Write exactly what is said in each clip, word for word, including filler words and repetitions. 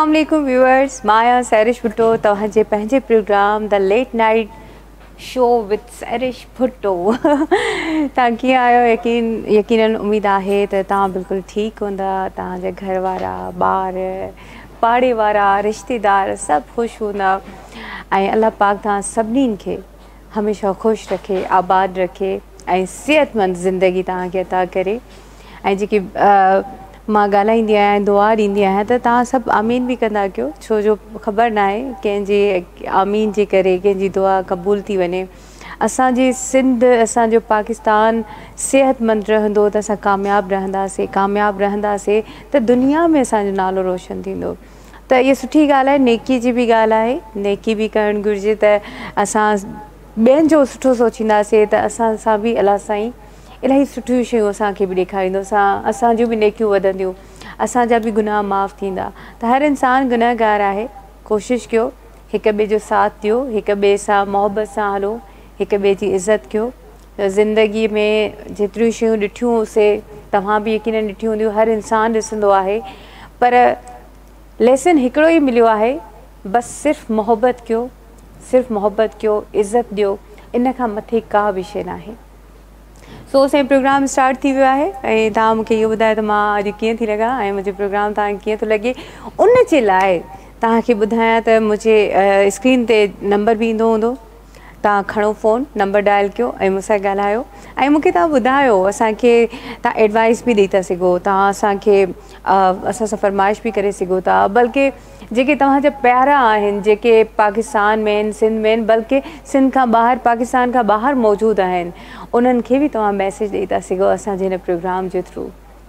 अस्सलाम वालेकुम व्यूअर्स, माया सैरिश भुट्टो तव्हांजे पंहिंजे programme the late night show with Sehrish Bhutto. तव्हां कीअं आहियो? यकीन यकीनन उम्मीद आहे त तव्हां बिल्कुलु ठीकु हूंदा। तव्हांजा घर वारा, ॿार, पाड़े वारा, रिश्तेदार सभु ख़ुशि हूंदा ऐं अल्लाह पाक तव्हां सभिनीनि खे हमेशह ख़ुशि रखे, आबाद रखे ऐं सिहतमंद ज़िंदगी तव्हांखे अता करे। ऐं जेकी मां ॻाल्हाईंदी आहियां, दुआ ॾींदी आहियां त तव्हां सभु आमीन बि कंदा कयो, छो जो ख़बर न आहे कंहिंजे आमीन जे करे कंहिंजी दुआ क़बूल थी वञे। असांजी सिंध, असांजो पाकिस्तान सिहतमंद रहंदो त असां कामयाबु रहंदासीं, कामयाबु रहंदासीं त दुनिया में असांजो नालो रोशन थींदो। त इहा सुठी ॻाल्हि आहे, नेकी जी बि ॻाल्हि आहे, नेकी बि करणु घुरिजे त असां ॿियनि जो सुठो सोचींदासीं त असां सां बि अलाह साईं इलाही सुठियूं शयूं असांखे बि ॾेखारींदो, असां असांजूं बि नेकियूं वधंदियूं, असांजा बि गुनाह माफ़ु थींदा। त हर इंसानु गुनहगार आहे। कोशिशि कयो हिक ॿिए जो साथ ॾियो, हिक ॿिए सां मोहबत सां हलो, हिक ॿिए जी इज़त कयो। त ज़िंदगीअ में जेतिरियूं शयूं ॾिठियूंसीं, तव्हां बि यकीनन ॾिठियूं हूंदियूं, हर इंसानु ॾिसंदो आहे, पर लेसन हिकिड़ो ई मिलियो आहे, बसि सिर्फ़ु मोहबत कयो, सिर्फ़ु मोहबत कयो, इज़त ॾियो, इन खां मथे का बि शइ न आहे। सो असांजो प्रोग्राम स्टार्ट थी वियो आहे ऐं तव्हां मूंखे इहो ॿुधायो त मां अॼु कीअं थी लॻा ऐं मुंहिंजो प्रोग्राम तव्हांखे कीअं थो लॻे। उन जे लाइ तव्हांखे ॿुधायां त मुंहिंजे स्क्रीन ते नंबर बि ईंदो हूंदो, तव्हां खणो फ़ोन, नंबर डायल कयो ऐं मूंसां ॻाल्हायो ऐं मूंखे तव्हां ॿुधायो। असांखे तव्हां एडवाइस बि ॾेई था सघो, तव्हां असांखे असां सां फरमाइश बि करे सघो था, बल्कि जेके तव्हांजा प्यारा आहिनि, जेके पाकिस्तान में आहिनि, सिंध में आहिनि, बल्कि सिंध खां ॿाहिरि, पाकिस्तान खां ॿाहिरि मौजूदु आहिनि, उन्हनि खे बि तव्हां मैसेज ॾेई था सघो असांजे हिन प्रोग्राम जे थ्रू।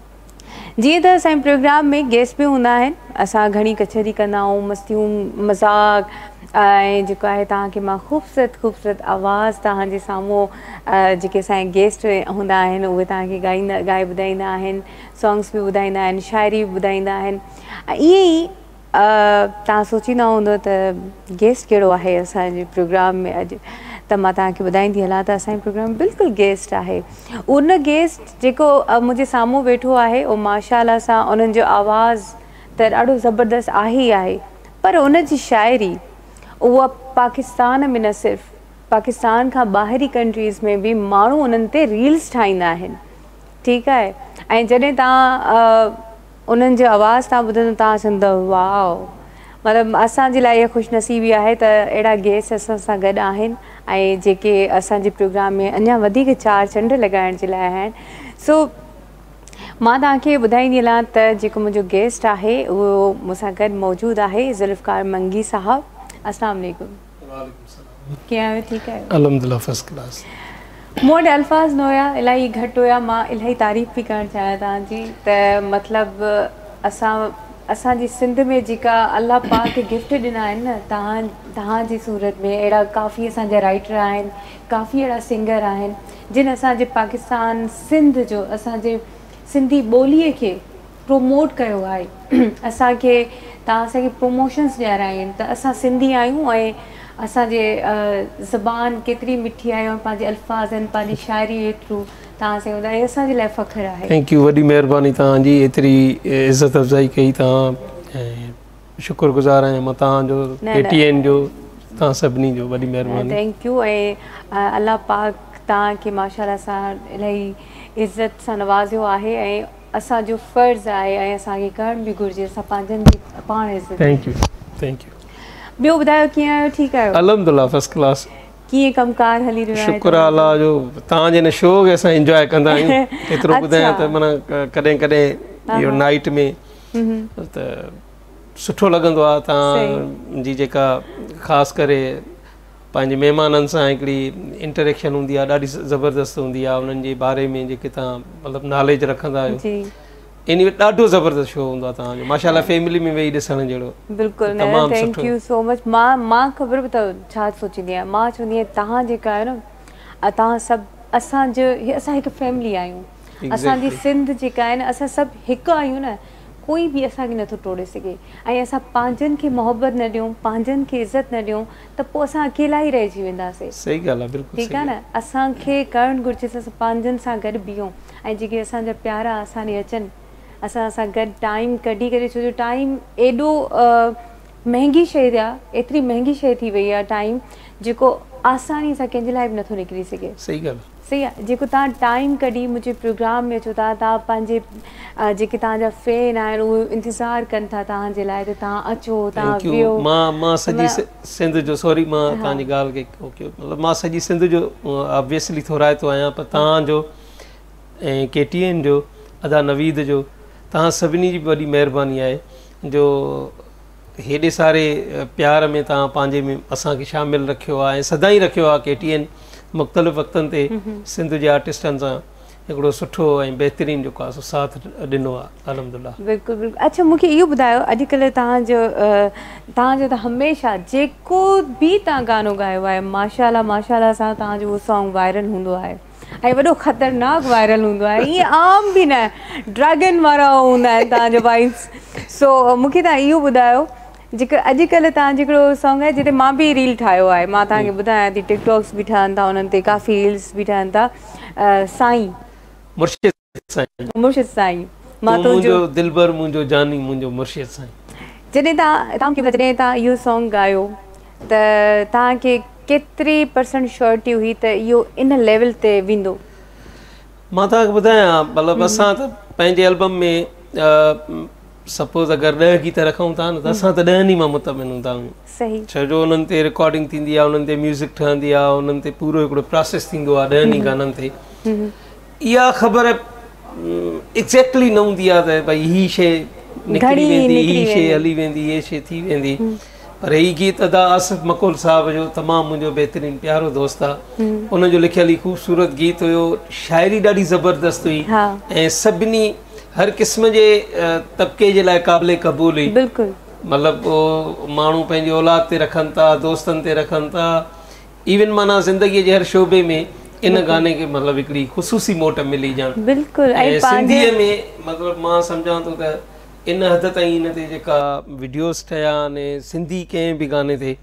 जीअं त असांजे प्रोग्राम में गेस्ट बि हूंदा आहिनि, असां घणी कचहरी कंदा आहियूं, मस्तियूं, मज़ाक ऐं जेको आहे तव्हांखे मां ख़ूबसूरत ख़ूबसूरत आवाज़ तव्हांजे साम्हूं जेके असांजे गेस्ट हूंदा आहिनि उहे तव्हांखे ॻाईंदा ॻाए ॿुधाईंदा आहिनि, सॉन्ग्स बि ॿुधाईंदा आहिनि, शाइरी बि ॿुधाईंदा आहिनि। ऐं ईअं ई तव्हां सोचींदा हूंदो त गेस्ट कहिड़ो आहे असांजे प्रोग्राम में अॼु, त मां तव्हांखे ॿुधाईंदी हलां त असांजो प्रोग्राम बिल्कुलु गेस्ट आहे। उन गेस्ट जेको मुंहिंजे साम्हूं वेठो आहे, उहो माशाअल्लाह सां उन्हनि जो आवाज़ त ॾाढो ज़बरदस्त आहे ई आहे, पर उन जी शाइरी उहा पाकिस्तान में न सिर्फ़ु, पाकिस्तान खां ॿाहिरी कंट्रीज़ में बि माण्हू उन्हनि ते रील्स ठाहींदा आहिनि, ठीकु आहे। ऐं जॾहिं तव्हां उन्हनि जो आवाज़ तव्हां ॿुधंदो तव्हां चवंदव वाओ, मतिलबु असांजे लाइ इहा ख़ुशनसीबी आहे त अहिड़ा गेस्ट असां सां गॾु आहिनि ऐं जेके असांजे प्रोग्राम में अञा वधीक चार चंड लॻाइण जे लाइ आहिनि। सो मां तव्हांखे ॿुधाईंदी हलां त जेको मुंहिंजो गेस्ट आहे उहो मूंसां गॾु मौजूदु आहे, ज़ुल्फ़कार मंगी साहब। अस्सलाम वालेकुम। कीअं आहियो? ठीकु आहे? अल्हम्दुलिल्लाह, फर्स्ट क्लास। मूं वटि अल्फाज़ न हुया, इलाही घटि हुया, मां इलाही तारीफ़ बि करणु चाहियां तव्हांजी त मतिलबु असां असांजी सिंध में जेका अल्लाह पाक खे गिफ्ट ॾिना आहिनि न, तव्हां तव्हांजी सूरत में अहिड़ा काफ़ी असांजा राइटर आहिनि, काफ़ी अहिड़ा सिंगर आहिनि जिन असांजे पाकिस्तान सिंध जो, असांजे सिंधी ॿोलीअ खे प्रोमोट कयो आहे। असांखे तव्हां असांखे प्रमोशन्स ॾियारा आहिनि त असां सिंधी आहियूं ऐं असांजे ज़बान केतिरी मिठी आहे ऐं पंहिंजे अल्फाज़ आहिनि, पंहिंजी शाइरी जे थ्रू तव्हां असांखे ॿुधायो, असांजे लाइ फ़ख़्रु आहे। थैंक यू, वॾी महिरबानी तव्हांजी, एतिरी इज़त अफ़ज़ाई कई तव्हां, ऐं शुक्रगुज़ार आहियां मां तव्हांजो, ए टी एन जो, तव्हां सभिनी जो, वॾी महिरबानी। Thank you. ऐं अल्लाह पाक तव्हांखे माशाअल्लाह सां इलाही इज़त सां नवाज़ियो आहे ऐं असांजो फ़र्ज़ु आहे ऐं असांखे करणु बि घुरिजे, असां पंहिंजनि जी पाण इज़त। Thank you, thank you. ॿियो ॿुधायो कीअं आहियो? ठीकु आहियो? अल्हम्दुलिल्लाह, फर्स्ट क्लास। कीअं कमकार हली रहियो आहे? शुक्र आहे अल्लाह जो, तव्हांजे हिन शो खे असां इंजॉय कंदा आहियूं। एतिरो ॿुधायां त माना कॾहिं कॾहिं इहो नाइट में त सुठो लॻंदो आहे। तव्हांजी जेका ख़ासि करे पंहिंजे महिमाननि सां हिकिड़ी इंटरेक्शन हूंदी आहे, ॾाढी ज़बरदस्त हूंदी आहे, उन्हनि जे बारे में जेके तव्हां मतिलबु नॉलेज रखंदा आहियो, इन में ॾाढो ज़बरदस्त शो हूंदो आहे तव्हांजो, माशाअल्लाह फैमिली में वेही ॾिसण जहिड़ो। बिल्कुलु, थैंक यू सो मच। मां मां ख़बर बि अथव छा सोचींदी आहियां, मां चवंदी आहियां तव्हां जेका आहे न, तव्हां सभु असांजो, असां हिकु फैमिली आहियूं, असांजी सिंध जेका आहे न, असां सभु हिकु आहियूं न, कोई बि असांखे नथो टोड़े सघे। ऐं असां पंहिंजनि खे मोहबत न ॾियूं, पंहिंजनि खे इज़त न ॾियूं त पोइ असां अकेला ई रहिजी वेंदासीं। सही ॻाल्हि आहे, बिल्कुलु ठीकु आहे न। असांखे करणु घुरिजे असां पंहिंजनि सां गॾु बीहूं ऐं जेके असांजा प्यारा असां ॾे अचनि, असां सां गॾु टाइम कढी करे, छो जो टाइम एॾो महांगी शइ आहे, एतिरी महांगी शइ थी वई आहे टाइम, जेको आसानी सां कंहिंजे लाइ बि नथो निकिरी सघे। सही ॻाल्हि, सही आहे। जेको तव्हां टाइम कढी मुंहिंजे प्रोग्राम में अचो था, तव्हां पंहिंजे जेके तव्हांजा फैन आहिनि उहे इंतज़ारु कनि था तव्हांजे लाइ, त तव्हां अचो, तव्हां वियो। मां मां सॼी सिंध जो, सॉरी मां तव्हांजी ॻाल्हि खे ओके, मतिलबु मां सॼी सिंध जो ऑब्वियसली थो रायतो आहियां, पर तव्हांजो ऐं के टी एन जो, अदा नवीद जो, तव्हां सभिनी जी वॾी महिरबानी आहे जो हेॾे सारे प्यार में तव्हां पंहिंजे में असांखे शामिलु रखियो आहे ऐं सदाईं रखियो आहे। के टी एन मुख़्तलिफ़ वक़्तनि ते सिंध जे आर्टिस्टनि सां हिकिड़ो सुठो ऐं बहितरीनु जेको आहे सो साथ ॾिनो आहे, अल्हम्दुलिल्लाह। बिल्कुलु बिल्कुलु। अच्छा, मूंखे इहो ॿुधायो, अॼुकल्ह तव्हांजो तव्हांजो त हमेशह जेको बि तव्हां गानो ॻायो आहे, माशाअल्लाह माशाअल्लाह सां तव्हांजो उहो सॉन्ग वायरल हूंदो आहे ऐं वॾो ख़तरनाक वायरल हूंदो आहे, ईअं आम बि न, ड्रैगन वारा हूंदा आहिनि तव्हांजा वाइब्स। सो मूंखे तव्हां इहो ॿुधायो, जेको अॼुकल्ह तव्हां हिकिड़ो सॉन्ग आहे जिते मां बि रील ठाहियो आहे, मां तव्हांखे ॿुधायां थी, टिकटॉक्स बि ठहनि था, उन्हनि ते काफ़ी रील्स बि ठहनि था, साईं मुर्शिद साईं, मुर्शिद साईं, मां तुंहिंजो दिलबर, मुंहिंजो जानी, मुंहिंजो मुर्शिद साईं। जॾहिं तव्हां तव्हांखे जॾहिं तव्हां इहो सॉन्ग ॻायो त तव्हांखे केतिरी परसेंट श्योरिटी हुई त इहो इन लेवल ते वेंदो? मां तव्हांखे ॿुधायां, मतिलबु असां त पंहिंजे एल्बम में सपोज़ अगरि ॾह गीत रखूं था न, त असां त ॾहनि ई मां मुतमिन हूंदा आहियूं। सही। छो जो उन्हनि ते रिकॉर्डिंग थींदी आहे, उन्हनि ते म्यूज़िक ठहंदी आहे, उन्हनि ते पूरो हिकिड़ो प्रोसेस थींदो आहे ॾहनि ई गाननि ते। इहा ख़बर एक्ज़ैक्टली न हूंदी आहे त भई हीअ शइ निकिरी वेंदी, हीअ शइ हली वेंदी, हीअ शइ थी वेंदी, पर हीअ गीत अदा आसिफ़ मकुल साहिब जो तमामु मुंहिंजो बहितरीनु प्यारो दोस्त आहे, उनजो लिखियल ई ख़ूबसूरत गीत हुयो, शाइरी ॾाढी ज़बरदस्त हुई ऐं सभिनी हर क़िस्म जे तबिके जे लाइ क़ाबिले क़बूल हुई। बिल्कुलु। मतिलबु माण्हू पंहिंजी औलाद ते रखनि था, दोस्तनि ते रखनि था, इवन माना ज़िंदगीअ जे हर शोबे में इन गाने खे मतिलबु हिकिड़ी ख़ुसूसी मोट मिली ॼण। बिल्कुलु। ऐं सिंधीअ में मतिलबु मां सम्झां थो त इन हद ताईं इन ते जेका वीडियोस ठहिया आहिनि, सिंधी कंहिं बि गाने ते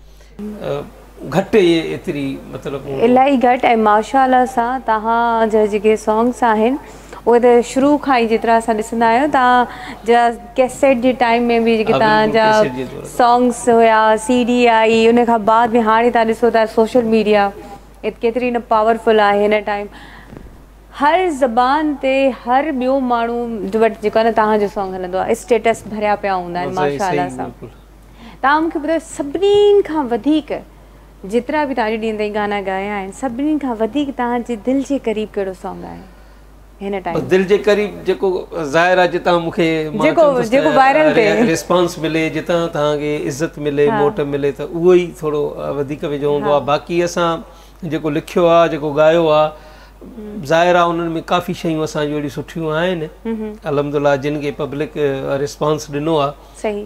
घटि एतिरी मतिलबु इलाही घटि, ऐं माशाअल्लाह सां तव्हांजा जेके सॉन्ग्स आहिनि उहे त शुरू खां ई जेतिरा असां ॾिसंदा आहियूं, तव्हांजा कैसेट जे टाइम में बि जेके तव्हांजा सॉन्ग्स हुया, सी डी आई, उन खां बाद बि हाणे तव्हां ॾिसो था सोशल मीडिया केतिरी न पावरफुल आहे हिन टाइम, हर ज़बान ते हर ॿियो माण्हू वटि जेको आहे न तव्हांजो सॉन्ग हलंदो आहे, स्टेटस भरिया पिया हूंदा आहिनि माशाअल्लाह सां। तव्हां मूंखे ॿुधायो, सभिनीनि खां वधीक जेतिरा बि तव्हांजे ॾींहं ताईं गाना ॻाया आहिनि, सभिनीनि खां वधीक तव्हांजे दिलि जे क़रीब कहिड़ो सॉन्ग आहे हिन टाइम? दिल जे क़रीब जेको ज़ाहिर आहे, जितां मूंखे जेको जेको वायरल ते रिस्पॉन्स मिले, जितां तव्हांखे इज़त मिले, मोट मिले, त उहो ई थोरो वधीक वेझो हूंदो आहे। बाक़ी असां जेको लिखियो आहे, जेको ॻायो आहे, ज़ाहिर आहे उन्हनि में काफ़ी शयूं असांजूं अहिड़ियूं सुठियूं आहिनि अल्हम्दुलिल्लाह, जिन खे पब्लिक रिस्पॉन्स ॾिनो आहे। सही।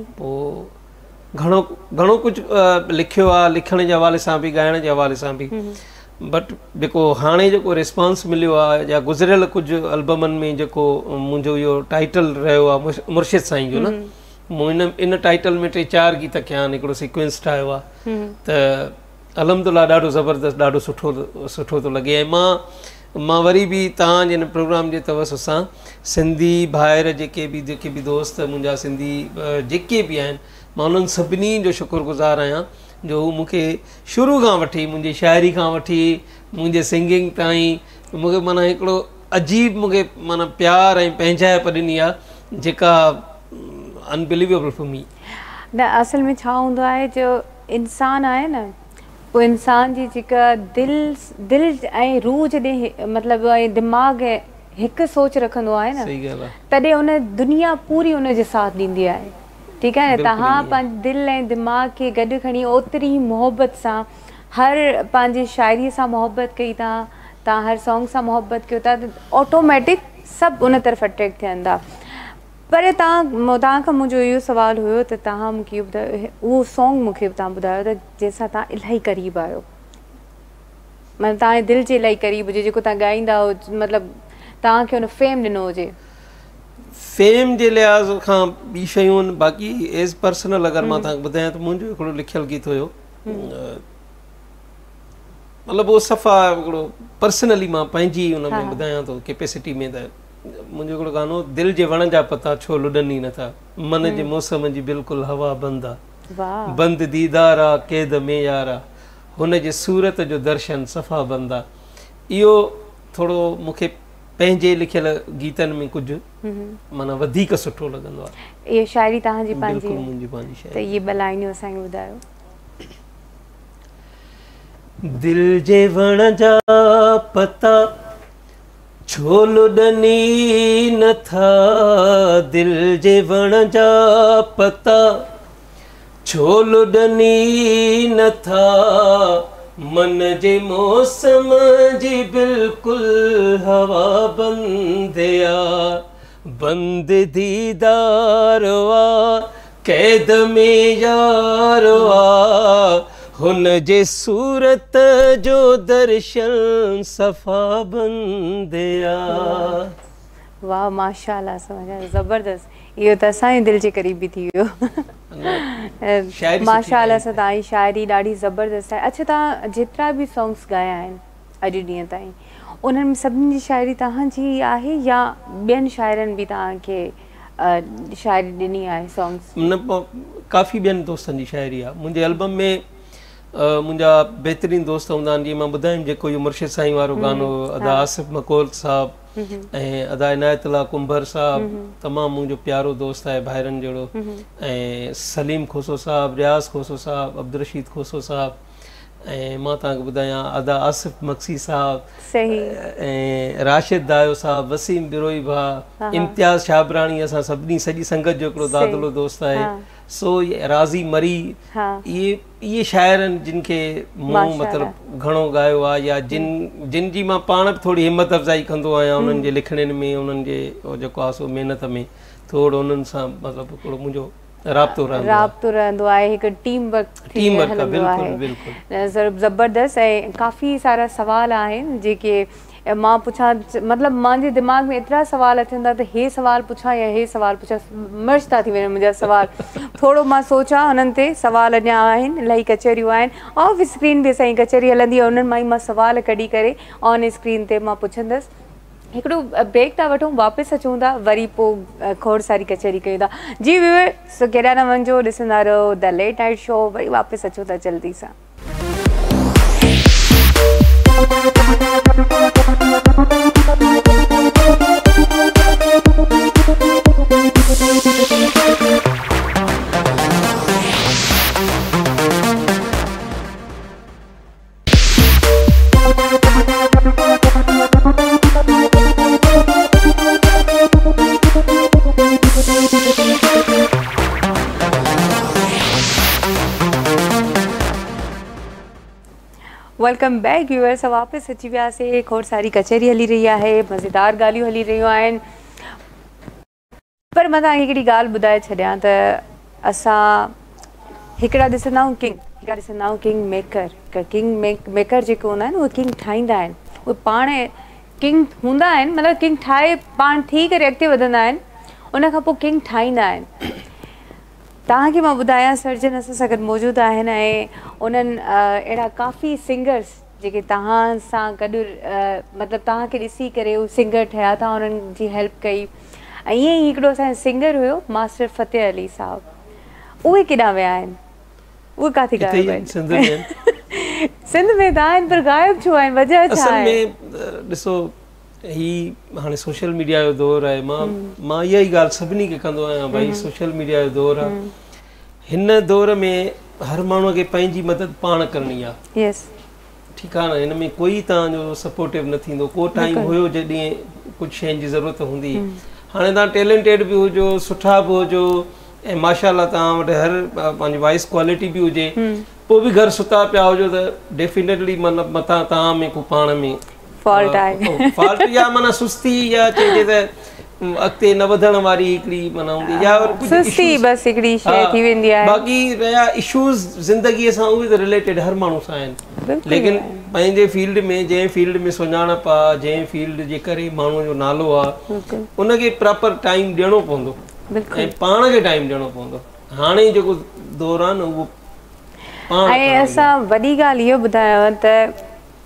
पोइ घणो घणो कुझु लिखियो आहे, लिखण जे हवाले सां बि, ॻाइण जे हवाले सां बि, बट जेको हाणे जेको रिस्पॉन्स मिलियो आहे या गुज़िरियल कुझु एल्बमनि में जेको मुंहिंजो इहो टाइटल रहियो आहे मुर्शिद साईं जो न, मूं इन इन टाइटल में टे चारि गीत कया आहिनि, हिकिड़ो सीक्वेंस ठाहियो आहे, त अल्हम्दुलिल्लाह ॾाढो ज़बरदस्त, ॾाढो सुठो सुठो थो लॻे। ऐं मां मां वरी बि तव्हांजे हिन प्रोग्राम जे तवसु सां सिंधी भाइर जेके बि जेके बि दोस्त मुंहिंजा सिंधी जेके बि आहिनि, मां उन्हनि सभिनी जो शुक्रगुज़ार आहियां जो हू मूंखे शुरू खां वठी, मुंहिंजी शाइरी खां वठी मुंहिंजे सिंगिंग ताईं मूंखे माना हिकिड़ो अजीब मूंखे माना प्यार ऐं पंहिंजाइप ॾिनी आहे, जेका अनबिलीवेबल फॉर मी। न, असल में छा हूंदो आहे, जो इंसानु आहे न, उहो इंसान जी जेका दिलि दिलि ऐं रूह जॾहिं मतिलबु ऐं दिमाग़ हिकु सोच रखंदो आहे न, तॾहिं उन दुनिया पूरी उनजे साथ ॾींदी आहे। ठीकु आहे न, तव्हां पंहिंजे दिलि ऐं दिमाग़ खे गॾु खणी ओतिरी ई मोहबत सां हर पंहिंजी शाइरीअ सां मोहबत कई था, तव्हां हर सॉन्ग सां मोहबत कयो था, त ऑटोमेटिक सभु उन तरफ़ अट्रैक्ट थियनि था। पर तव्हां तव्हांखां मुंहिंजो इहो सुवालु हुयो त तव्हां मूंखे ॿुधायो, उहो सॉन्ग मूंखे तव्हां ॿुधायो त जंहिंसां तव्हां इलाही क़रीब आहियो, मतिलबु तव्हांजे दिलि जे इलाही क़रीब हुजे, जेको तव्हां ॻाईंदा हो, मतिलबु तव्हांखे हुन फेम ॾिनो हुजे। फेम जे लिहाज़ खां ॿी शयूं आहिनि, बाक़ी एज़ पर्सनल अगरि मां तव्हांखे ॿुधायां त मुंहिंजो हिकिड़ो लिखियलु गीत हुयो, मतिलबु उहो सफ़ा हिकिड़ो पर्सनली मां पंहिंजी हुन में ॿुधायां थो कैपेसिटी में, त मुंहिंजो हिकिड़ो गानो दिलि जे वण जा पता छो लुॾनि नथा मन जे मौसम जी बिल्कुलु हवा बंदि आहे बंदि दीदार आहे क़ैद में यार आहे हुन जे सूरत जो दर्शन सफ़ा बंदि आहे। इहो थोरो मूंखे पंहिंजे लिखियल गीतनि में कुझु माना वधीक सुठो लॻंदो आहे। इहा शाइरी तव्हांजी पंहिंजी मुंहिंजी पंहिंजी शाइरी। त इहे ॿ लाइनियूं असांखे ॿुधायो। दिल जे वण जा पता छो लुॾनि नथा दिल जे वण जा पता छो लुॾनि नथा मन जे मौसम जी बिल्कुलु हवा बंदि आहे बंदि दीदार आहे क़ैद में यार आहे हुन जे सूरत जो दर्शन सफ़ा बंदि आहे। वाह माशाल्लाह ज़बरदस्त। इहो त असांजे दिलि जे क़रीब बि थी वियो। माशाल्लाह सां तव्हांजी शाइरी ॾाढी ज़बरदस्त आहे। अच्छा तव्हां जेतिरा बि सॉन्ग्स ॻाया आहिनि अॼु ॾींहं ताईं उन्हनि में सभिनी जी शाइरी तव्हांजी आहे या ॿियनि शाइरनि बि तव्हांखे शाइरी ॾिनी आहे सॉन्ग्स? न काफ़ी ॿियनि दोस्तनि जी शाइरी आहे। मुंहिंजे एल्बम में मुंहिंजा बहितरीनु दोस्त हूंदा आहिनि जीअं मां ॿुधायमि जेको इहो मुर्शिद साईं वारो गानो अदा आसिफ़ मकोल साहबु ऐं अदा इनायतुल्ला कुंभर साहबु तमामु मुंहिंजो प्यारो दोस्त आहे भाइरनि जहिड़ो ऐं सलीम खोसो साहबु रियाज़ खोसो साहबु अब्दुल रशीद खोसो साहबु ऐं मां तव्हांखे ॿुधायां अदा आसिफ़ मक्सी साहबु ऐं राशिद दायो साहबु वसीम बिरोई भाउ इम्तियाज़ शाबराणी असां सभिनी सॼी संगत जो हिकिड़ो दादलो दोस्त आहे सो राज़ी मरी इहे इहे शाइर आहिनि जिन खे मूं मतिलबु घणो ॻायो आहे या जिन जिन जी मां पाण बि थोरी हिमत अफ़ज़ाई कंदो आहियां उन्हनि जे लिखणनि में उन्हनि जे जेको आहे सो महिनत में थोरो उन्हनि सां मतिलबु हिकिड़ो मुंहिंजो राब्तो रहंदो राब्तो रहंदो आहे हिकु टीम वर्क टीम वर्क बिल्कुलु बिल्कुलु ज़बरदस्त। ऐं काफ़ी सारा सवाल आहिनि जेके मां पुछां मतिलबु मुंहिंजे दिमाग़ में एतिरा सवाल अचनि था त हे सवाल पुछां या हे सवाल पुछां मर्ज था थी वञनि मुंहिंजा सवाल। थोरो मां सोचां हुननि ते सवाल अञा आहिनि इलाही कचहरियूं आहिनि ऑफ स्क्रीन बि असांजी कचहरी हलंदी आहे उन्हनि मां ई मां सवाल कढी करे ऑन स्क्रीन ते मां पुछंदसि। हिकिड़ो ब्रेक था वठूं वापसि अचूं था वरी पोइ खोड़ सारी कचहरी कयूं था। जी व्यूअर्स सो केॾा न वञिजो ॾिसंदा रहो द लेट नाइट शो वरी वापसि अचूं था जल्दी सां। Welcome back viewers. वापसि अची वियासीं खोड़ सारी कचहरी हली रही आहे मज़ेदार ॻाल्हियूं हली रहियूं आहिनि पर मां तव्हांखे हिकिड़ी ॻाल्हि ॿुधाए छॾियां त असां हिकिड़ा ॾिसंदा आहियूं किंग हिकिड़ा ॾिसंदा आहियूं king maker king make maker जेके हूंदा आहिनि उहे किंग ठाहींदा आहिनि उहे पाण किंग हूंदा आहिनि मतिलबु किंग ठाहे पाण थी करे अॻिते वधंदा आहिनि उन खां पोइ किंग ठाहींदा आहिनि। तव्हांखे मां ॿुधायां सर्जन असां सां गॾु मौजूदु आहिनि ऐं उन्हनि अहिड़ा काफ़ी सिंगर्स जेके तव्हां सां गॾु मतिलबु तव्हांखे ॾिसी करे उहे सिंगर ठहिया था उन्हनि जी हेल्प कई ऐं ईअं ई हिकिड़ो असांजो सिंगर हुयो मास्टर फ़तेह अली साहबु उहे केॾांहुं विया आहिनि उहे किथे गायब आहिनि? सिंध में त आहिनि पर गायब छो आहिनि वजह छा आहे? ॾिसो ही हाणे सोशल मीडिया जो दौरु आहे मां मां इहा ई ॻाल्हि सभिनी खे कंदो आहियां भई सोशल मीडिया जो दौरु आहे हिन दौर में हर माण्हूअ खे पंहिंजी मदद पाण करणी आहे। यस ठीकु आहे न हिन में कोई तव्हांजो सपोर्टिव न थींदो को टाइम हुयो जॾहिं कुझु शयुनि जी ज़रूरत हूंदी हाणे तव्हां टैलेंटेड बि हुजो सुठा बि हुजो ऐं माशाल्लाह तव्हां वटि हर पंहिंजी वॉइस क्वालिटी बि हुजे पोइ बि घर सुता पिया हुजो त डेफिनेटली मतिलबु मथां तव्हां में को पाण में फॉल्ट आहे फॉल्ट या माना सुस्ती या चइजे त अॻिते न वधण वारी हिकिड़ी माना हूंदी या सुस्ती बस हिकिड़ी शइ थी वेंदी आहे। बाक़ी रहिया इशूज़ ज़िंदगीअ सां उहे त रिलेटेड हर माण्हू सां आहिनि लेकिन पंहिंजे फील्ड में जंहिं फील्ड में सुञाणप आहे जंहिं फील्ड जे करे माण्हूअ जो नालो आहे उनखे प्रॉपर टाइम ॾियणो पवंदो ऐं पाण खे टाइम ॾियणो पवंदो। हाणे जेको दौरु आहे न उहो ऐं असां वॾी ॻाल्हि इहो ॿुधायो त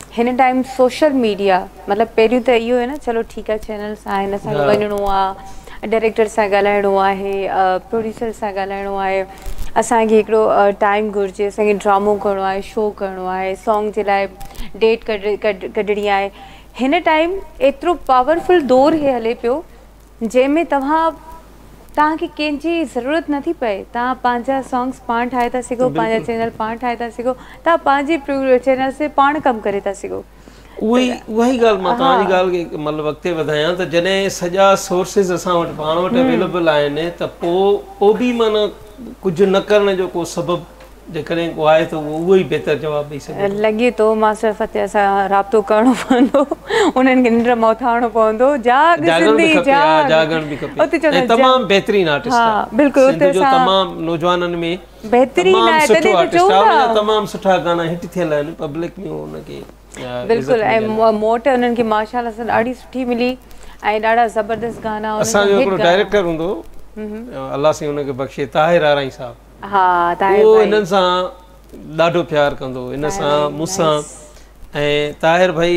हिन टाइम सोशल मीडिया मतिलबु पहिरियों त इहो आहे न, चलो ठीकु आहे चैनल्स आहिनि, असांखे वञिणो आहे, डायरेक्टर सां ॻाल्हाइणो आहे, प्रोड्यूसर सां ॻाल्हाइणो आहे, असांखे हिकिड़ो टाइम घुरिजे, असांखे ड्रामो करिणो आहे, शो करिणो आहे, सॉन्ग जे लाइ डेट कढ कढ कढणी आहे। हिन टाइम एतिरो पावरफुल दौरु हे हले पियो जंहिंमें तव्हां तव्हांखे कंहिंजी ज़रूरत नथी पए, तव्हां पंहिंजा सॉन्ग्स पाण ठाहे था सघो, पंहिंजा चैनल पाण ठाहे था सघो, तव्हां पंहिंजे चैनल से पाण कमु करे था सघो। उही उहा ई ॻाल्हि मां तव्हांजी ॻाल्हि खे मतिलबु अॻिते वधायां त जॾहिं सॼा सोर्सिस असां वटि पाण वटि अवेलेबल आहिनि त पोइ पोइ बि माना कुझु न करण जो को सबबु जेकॾहिं को आहे त उहो उहो ई बहितर जवाबु ॾेई सघे। लॻे थो मास्टर फ़तेह सां राब्तो करिणो पवंदो, उन्हनि खे निंड मां उथारणो पवंदो, जाग सिंधी जाग, जागण बि खपे ऐं तमामु बहितरीनु आर्टिस्ट आहे। बिल्कुलु सिंध जो तमामु नौजवाननि में बहितरीनु आहे, सुठो आर्टिस्ट आहे, तमामु सुठा गाना हिट थियल आहिनि, पब्लिक में उनखे बिल्कुलु ऐं मोट उन्हनि खे माशाअल्लाह सां ॾाढी सुठी मिली ऐं ॾाढा ज़बरदस्त गाना। असांजो हिकिड़ो डायरेक्टर हूंदो, अलाह साईं हुनखे बख़्शे, ताहिर आराई साहब, हा उहो हिननि सां ॾाढो प्यारु कंदो, हिन सां मूंसां, ऐं ताहिर भाई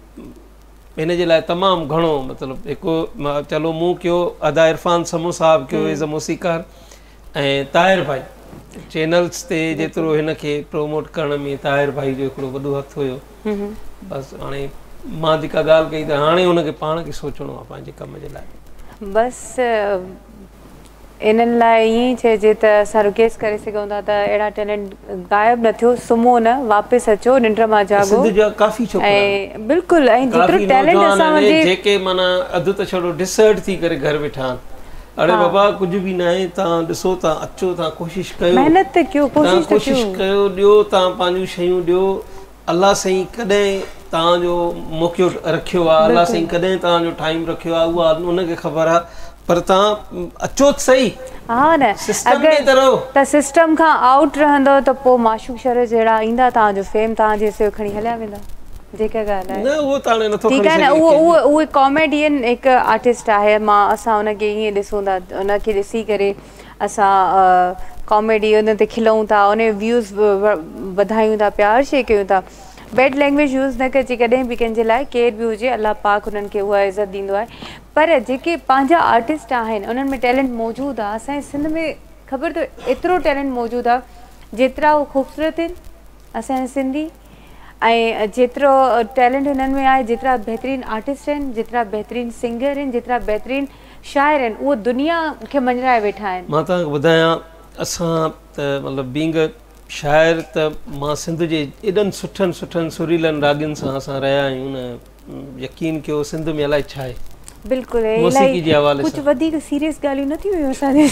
हिन जे लाइ तमामु घणो मतिलबु हिकु चलो मूं कयो, अदा इरफान समो साहब कयो एज़ अ मूसीकार, ऐं ताहिर भाई चैनल्स ते जेतिरो हिन खे प्रोमोट करण में ताहिर भाई जो हिकिड़ो वॾो हथु हुयो। बसि हाणे मां जेका ॻाल्हि कई त हाणे हुनखे पाण खे सोचणो आहे पंहिंजे कम जे लाइ। बसि इन्हनि लाइ ईअं ई चइजे त असां रिक्वेस्ट करे सघूं था त अहिड़ा टैलेंट ग़ाइबु न थियो, सुम्हो न, वापसि अचो, निंड मां जागो। ऐं बिल्कुलु ऐं जेतिरो टैलेंट असां वटि जेके माना अधु त छॾो डिसर्ट थी करे घर वेठा आहिनि, अरे बाबा कुझु बि न आहे, तव्हां ॾिसो, तव्हां अचो, तव्हां कोशिशि कयो, महिनत कयो, कोशिशि कयो, ॾियो तव्हां पंहिंजूं शयूं ॾियो। अलाह साईं कॾहिं तव्हांजो मौक़ो रखियो आहे, अलाह साईं कॾहिं तव्हांजो टाइम रखियो आहे, उहा उनखे ख़बर आहे, पर तव्हां अचो सही। हा न, त सिस्टम खां आउट रहंदो त पोइ माशूक शर जहिड़ा ईंदा, तव्हांजो फेम तव्हांजे सिर खणी हलिया वेंदा, जेका ॻाल्हि आहे। ठीकु आहे न, उहो उहो उहे कॉमेडियन हिकु आर्टिस्ट आहे, मां असां हुनखे ईअं ॾिसूं था, हुनखे ॾिसी करे असां कॉमेडी उन ते खिलूं था, उन व्यूज़ वधायूं था पिया, हर शइ कयूं था। बैड लैंग्वेज यूज़ न कजे कॾहिं बि कंहिंजे लाइ, केर बि हुजे, अलाह पाक हुननि खे उहा इज़त ॾींदो आहे। पर जेके पंहिंजा आर्टिस्ट आहिनि उन्हनि में टैलेंट मौजूदु आहे, असांजे सिंध में ख़बर अथव एतिरो टैलेंट मौजूदु आहे, जेतिरा उहे ख़ूबसूरत आहिनि असांजा सिंधी, ऐं जेतिरो टैलेंट हिननि में आहे, जेतिरा बहितरीनु आर्टिस्ट आहिनि, जेतिरा बहितरीनु सिंगर आहिनि, जेतिरा बहितरीनु शाइर आहिनि, उहो दुनिया खे मंझराए वेठा आहिनि। मां तव्हांखे ॿुधायां, असां त मतिलबु बींग शाइर त मां सिंध जे एॾनि सुठनि सुठनि सुरीलनि राॻियुनि सां असां रहिया आहियूं न, यकीन कयो सिंध में अलाए छा आहे। बिल्कुलु कुझु वधीक सीरियस ॻाल्हियूं न थी वियूं असांजे,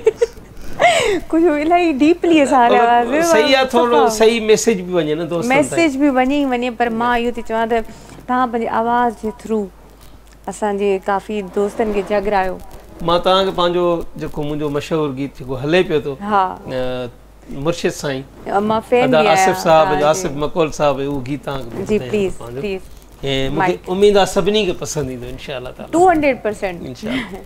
कुझु इलाही डीपली असां सही आहे, थोरो सही मैसेज बि वञे न, दोस्त मैसेज बि वञे ई वञे। पर मां इहो थी चवां त तव्हां पंहिंजे आवाज़ जे थ्रू असांजे काफ़ी दोस्तनि खे जगरायो। मां तव्हांखे पंहिंजो जेको मुंहिंजो मशहूरु गीत जेको हले पियो थो, मुर्शिद साईं आसिफ साहब, आसिफ मकोल साहब, उहो गीत तव्हांखे ऐं मूंखे उमेद आहे सभिनी खे पसंदि ईंदो इंशाअल्लाह ताला, टू हंड्रेड परसेंट इंशाअल्लाह।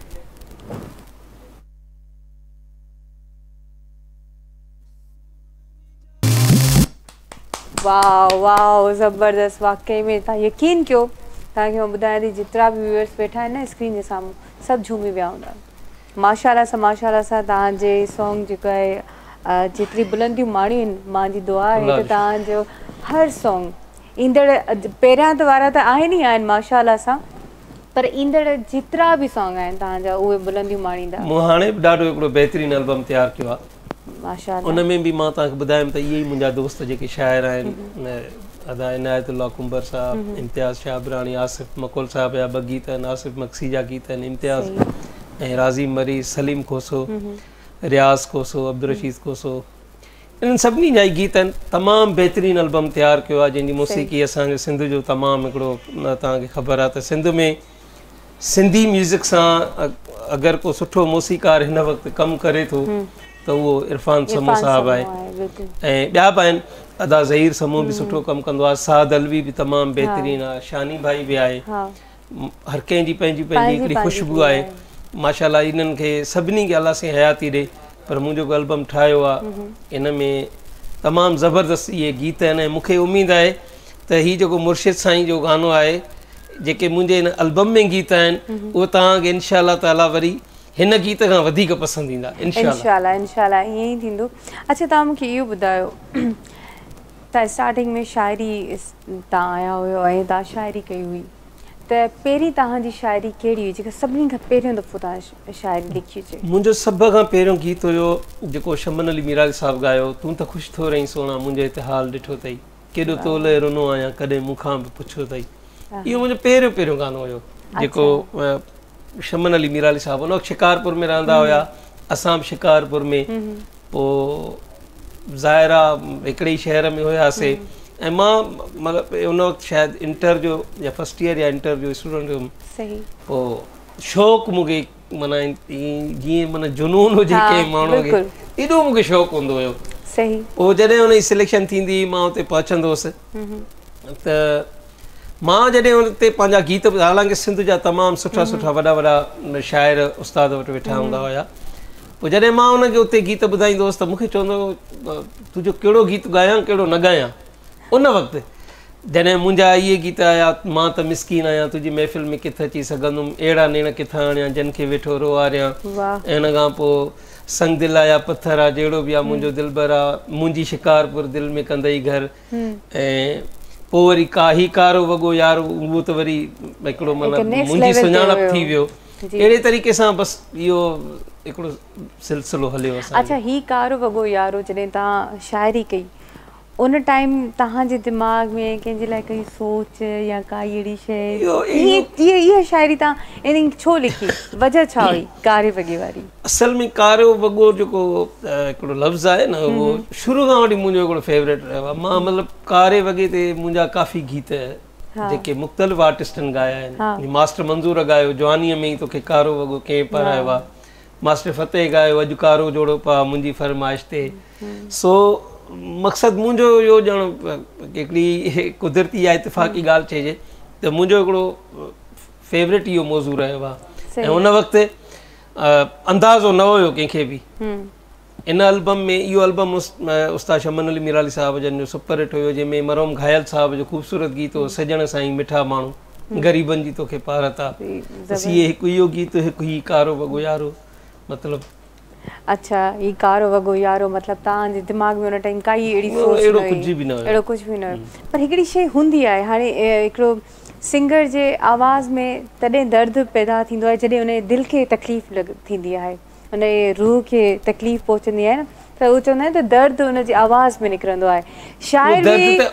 वाह वाह, ज़बरदस्त, वाकई में तव्हां यकीन कयो, तव्हांखे मां ॿुधायां थी जेतिरा बि व्यूअर्स वेठा आहिनि न स्क्रीन जे साम्हूं, सभु झूमी विया हूंदा माशाअल्लाह सां। माशाअल्लाह सां तव्हांजे सॉन्ग जेको आहे जेतिरी बुलंदियूं माणियूं आहिनि, मुंहिंजी दुआ आहे त तव्हांजो हर सॉन्ग ईंदड़, पहिरियां त वारा त आहिनि ई आहिनि माशाअल्लाह सां, पर ईंदड़ जेतिरा बि सॉन्ग आहिनि तव्हांजा उहे बुलंदियूं माणींदा। मूं हाणे बि ॾाढो हिकिड़ो बहितरीनु एल्बम तयारु कयो आहे माशाअल्लाह, उन में बि मां तव्हांखे ॿुधायमि त इहे ई मुंहिंजा दोस्त जेके शाइर आहिनि, अदा इनायतुल्लाह कुंबर साहब, इम्तियाज़ शाबरानी, आसिफ मकोल साहब जा ॿ गीत आहिनि, आसिफ मक्सी जा गीत आहिनि, इम्तियाज़ ऐं राज़ी मरीज़, सलीम खोसो, रियाज़ खोसो, अब्दुलरशीद खोसो, इन्हनि सभिनी जा ई गीत आहिनि। तमामु बहितरीनु एल्बम तयारु कयो आहे जंहिंजी मौसीक़ी असांजे सिंध जो तमामु हिकिड़ो तव्हांखे ख़बर आहे त सिंध में सिंधी म्यूज़िक सां अगरि को सुठो मौसीकार हिन वक़्तु कमु करे थो त उहो इरफान समो साहब आहे, ऐं ॿिया बि आहिनि, अदा ज़हीर समो बि सुठो कमु कंदो आहे, साद अलवी बि तमामु बहितरीनु आहे, शानी भाई बि आहे, हर कंहिंजी पंहिंजी पंहिंजी हिकिड़ी ख़ुशबू आहे माशाअल्लाह। इन्हनि खे सभिनी खे अलाह साईं हयाती ॾे, पर मुंहिंजो जेको एल्बम ठाहियो आहे इन में तमामु ज़बरदस्त इहे गीत आहिनि, ऐं मूंखे उमेदु आहे त ही जेको मुर्शिद साईं जो गानो आहे जेके मुंहिंजे हिन एल्बम में गीत आहिनि उहो तव्हांखे इनशा ताला वरी हिन गीत खां वधीक पसंदि ईंदा इंशाल्लाह इंशाल्लाह ईअं ई थींदो। अच्छा तव्हां मूंखे इहो ॿुधायो त स्टार्टिंग में शाइरी तव्हां आया हुयो ऐं तव्हां शाइरी कई हुई त पहिरीं तव्हांजी शाइरी कहिड़ी हुई जेका सभिनी खां पहिरियों दफ़ो तव्हां शाइरी लिखी हुजे? मुंहिंजो सभ खां पहिरियों गीत हुयो जेको शमन अली मीराली साहिबु ॻायो, तूं त ख़ुशि थो रही सोना मुंहिंजे हिते हाल ॾिठो अथई, केॾो तोले रुनो आहियां कॾहिं मूंखां बि पुछियो अथई। इहो मुंहिंजो पहिरियों पहिरियों गानो हुयो जेको शमन अली मीराली साहिबु उन वक़्तु शिकारपुर में रहंदा हुया, असां बि शिकारपुर में, पोइ ज़ाहिरा हिकिड़े ई शहर में हुयासीं ऐं मां मतिलबु उन वक़्तु शायदि इंटर जो या फस्ट ईयर या इंटर जो स्टूडेंट हुयुमि। पोइ शौक़ु मूंखे माना जीअं माना जुनून हुजे कंहिं माण्हूअ खे, एॾो मूंखे शौक़ु हूंदो हुयो। पोइ जॾहिं हुनजी सिलेक्शन थींदी मां हुते पहुचंदो हुउसि त मां जॾहिं हुन ते पंहिंजा गीत, हालांकि सिंध जा तमामु सुठा सुठा वॾा वॾा शाइर उस्ताद वटि वेठा हूंदा हुया, पोइ जॾहिं मां हुनखे उते गीत ॿुधाईंदो हुउसि त मूंखे चवंदो हुओ तुंहिंजो कहिड़ो गीत ॻायां कहिड़ो न ॻायां। उन वक़्तु जॾहिं मुंहिंजा इहे गीत आया, मां त मिसकीन आहियां तुंहिंजी महफ़िल में किथे अची सघंदुमि, अहिड़ा नेण किथां आणियां जिन खे वेठो रोआरियां, ऐं हिन खां पोइ संग दिल आहे या पथर आहे जहिड़ो बि आहे मुंहिंजो दिलबर आहे, मुंहिंजी शिकारपुर दिलि में कंदई घर, ऐं पोइ वरी काही कारो वॻो यारो, उहो त वरी हिकिड़ो माना मुंहिंजी सुञाणप थी वियो। अहिड़े तरीक़े सां बसि इहो हिकिड़ो सिलसिलो हलियो असां। अच्छा ही कारो वॻो यारो जॾहिं तव्हां शाइरी कई उन टाइम तव्हांजे दिमाग़ में कंहिंजे लाइ काई सोच या काई अहिड़ी शइ इहा शाइरी तव्हां इन छो लिखी, वजह छा हुई कारे वॻे वारी? असल में कारो वॻो जेको हिकिड़ो लफ़्ज़ आहे न उहो शुरू खां वठी मुंहिंजो हिकिड़ो फेवरेट रहियो आहे। मां मतिलबु कारे वॻे ते मुंहिंजा काफ़ी गीत जेके मुख़्तलिफ़ आर्टिस्टनि ॻाया आहिनि, मास्टर मंज़ूर ॻायो जवानीअ में ई तोखे कारो वॻो कंहिं पारायो आहे, मास्टर फ़तेह ॻायो अॼु कारो जोड़ो पा मुंहिंजी फरमाइश ते। सो मक़सदु मुंहिंजो इहो ॼण हिकिड़ी कुदरती या इतफ़ाक़ी ॻाल्हि चइजे त मुंहिंजो हिकिड़ो फेवरेट इहो मौज़ू रहियो आहे। ऐं उन वक़्तु अंदाज़ो न हुयो कंहिंखे बि। इन एल्बम में इहो एल्बम उस्ताद शमन अली मीराली साहिब जन जो सुपर हिट हुयो, जंहिंमें मरहूम घायल साहिब जो ख़ूबसूरत गीत हो सजण साईं मिठा माण्हू ग़रीबनि जी तोखे पारत आहे, बसि इहे हिकु इहो गीत हिकु ही कारो वॻो यारो मतिलबु। अच्छा ही कारो वॻो यारो मतिलबु तव्हांजे दिमाग़ में हुन टाइम काई अहिड़ी सोच अहिड़ो कुझु बि न हुयो, अहिड़ो कुझु बि न हुयो। पर हिकिड़ी शइ हूंदी आहे, हाणे हिकिड़ो सिंगर जे आवाज़ में तॾहिं दर्द पैदा थींदो आहे जॾहिं उन दिलि खे तकलीफ़ लॻ थींदी आहे, उन रूह खे तकलीफ़ पहुचंदी आहे न, त उहो चवंदा आहिनि त दर्द उनजी आवाज़ में निकिरंदो आहे। शाइर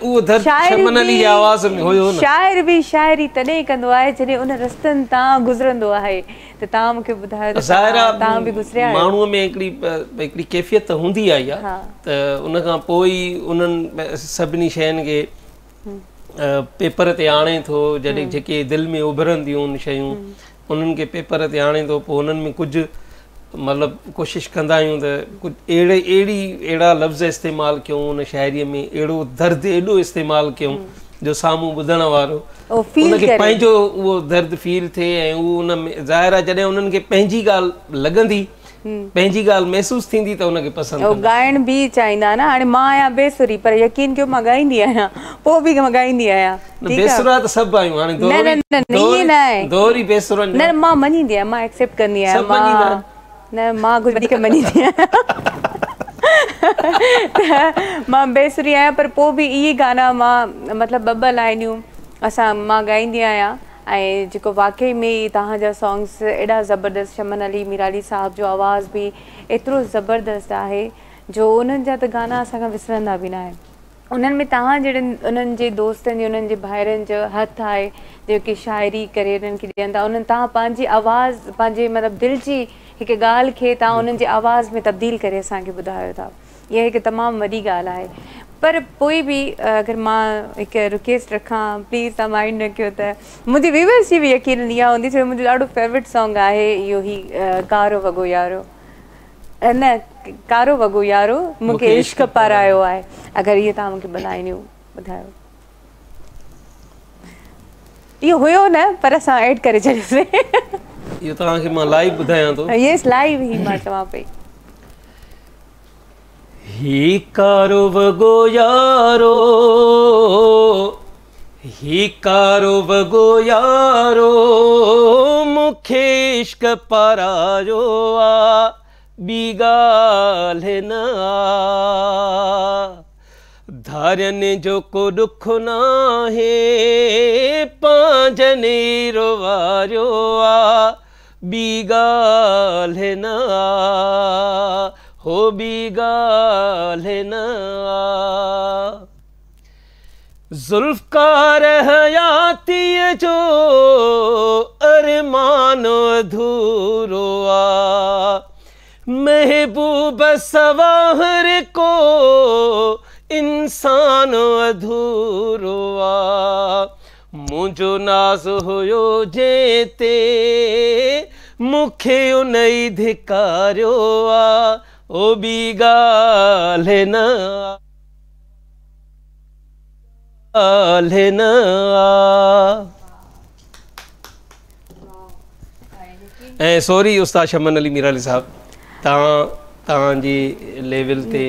शाइर बि शाइरी तॾहिं कंदो आहे जॾहिं उन रस्तनि तां गुज़रंदो आहे। त तव्हां मूंखे ॿुधायो त तव्हां बि गुज़रिया आहियो। माण्हूअ में हिकिड़ी हिकिड़ी कैफ़ियत हूंदी आई आहे त उन खां पोइ उन्हनि सभिनी शयुनि खे पेपर ते आणे थो, जॾहिं जेके दिलि में उभरंदियूं आहिनि शयूं उन्हनि खे पेपर ते आणे थो, पोइ उन्हनि में कुझु मतिलबु कोशिशि कंदा आहियूं त कुझु अहिड़े अहिड़ी अहिड़ा लफ़्ज़ इस्तेमालु कयूं उन शाइरीअ में, अहिड़ो दर्दु एॾो इस्तेमालु कयूं जो साम्हूं ॿुधण वारो उनखे पंहिंजो उहो दर्द फील थिए, ऐं उहो उन में ज़ाहिर आहे जॾहिं उन्हनि खे पंहिंजी ॻाल्हि लॻंदी, पंहिंजी ॻाल्हि महसूसु थींदी त उनखे पसंदि ॻाइण बि चाहींदा न। हाणे मां आहियां बेसुरी पर यकीन कयो मां ॻाईंदी आहियां, पोइ बि मां ॻाईंदी आहियां। बेसुरा त सभु आहियूं, हाणे दोहरी बेसुरनि न मां मञींदी आहियां, मां एक्सेप्ट कंदी आहियां, न मां कुझु वधीक मञींदी आहियां मां बेसुरी आहियां, पर पोइ बि इहे गाना मां मतिलबु ॿ ॿ लाइनियूं असां मां ॻाईंदी आहियां। ऐं जेको वाक़ई में ई तव्हांजा सॉन्ग्स एॾा ज़बरदस्त, शमन अली मीराली साहिब जो आवाज़ बि एतिरो ज़बरदस्त आहे जो उन्हनि जा त गाना असांखां विसरंदा बि न आहिनि। उन्हनि में तव्हां जहिड़नि उन्हनि जे दोस्तनि जो उन्हनि जे भाइरनि जो हथु आहे जेके शाइरी करे उन्हनि खे ॾियनि था, उन्हनि तव्हां पंहिंजी आवाज़ पंहिंजे मतिलबु दिलि जी हिकु ॻाल्हि खे तव्हां उन्हनि जे आवाज़ में तब्दील करे असांखे ॿुधायो था, इहा हिकु तमामु वॾी ॻाल्हि आहे। पर पोइ बि अगरि मां हिकु रिक्वेस्ट रखां, प्लीज़ तव्हां माइंड न कयो त मुंहिंजी व्यूअर्स जी बि यकीन इहा हूंदी, छो मुंहिंजो ॾाढो फेवरेट सॉन्ग आहे इहो ई कारो वॻो यारो, न कारो वॻो यारो मूंखे इश्क पारायो आहे। अगरि इहे तव्हां मूंखे ॿुधाईंदियूं ॿुधायो। इहो हुयो न पर असां ऐड करे छॾियोसीं। इहो तव्हांखे मां लाइव ॿुधायां थो। यस लाइव ई मां चवां पई। ही कारो वॻो यारो ही कारो वगो यारो मूंखे इश्क पारायो आ ॿी ॻाल्हि न आ धारनि जो को ॾुख नाहे पंहिंजनि रोवारियो आ ॿी ॻाल्हि न आ हो ॿी ॻाल्हि न आ ज़ुल्फ़कार हयातीअ जो अरमान अधूरो आ महबूब सवार को इंसान अधूरो आ मुंहिंजो नाज़ हुयो जेते मूंखे उनई धिकारियो आ ओ ॿी ॻाल्हि न ॻाल्हि न आ ऐं सॉरी उस्ताद शमन अली मीर अली साहब तव्हां तव्हांजी लेवल ते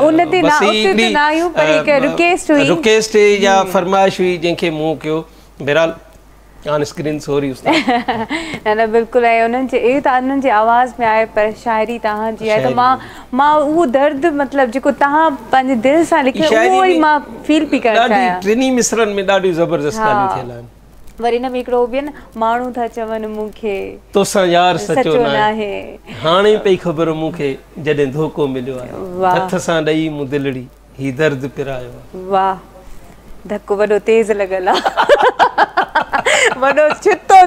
रिक्वेस्ट या फरमाइश हुई जंहिंखे मूं कयो बहरहाल ऑन स्क्रीन सॉरी उस्ताद न न बिल्कुलु आहे उन्हनि जे इहो त उन्हनि जी आवाज़ में आहे पर शाइरी तव्हांजी आहे त मां मां उहो दर्द मतिलबु जेको तव्हां पंहिंजे दिलि सां लिखियो उहो ई मां फील पई करणु चाहियां टिनी मिसरनि में ॾाढियूं ज़बरदस्त ॻाल्हियूं थियल आहिनि वरी हिन में हिकिड़ो बि आहे न माण्हू था चवनि मूंखे तोसां यार सचो न आहे हाणे पई ख़बर मूंखे जॾहिं धोखो मिलियो आहे हथ सां ॾेई मूं दिलड़ी ही दर्द पिरायो वाह धक्को वॾो तेज़ लॻल आहे वॾो छितो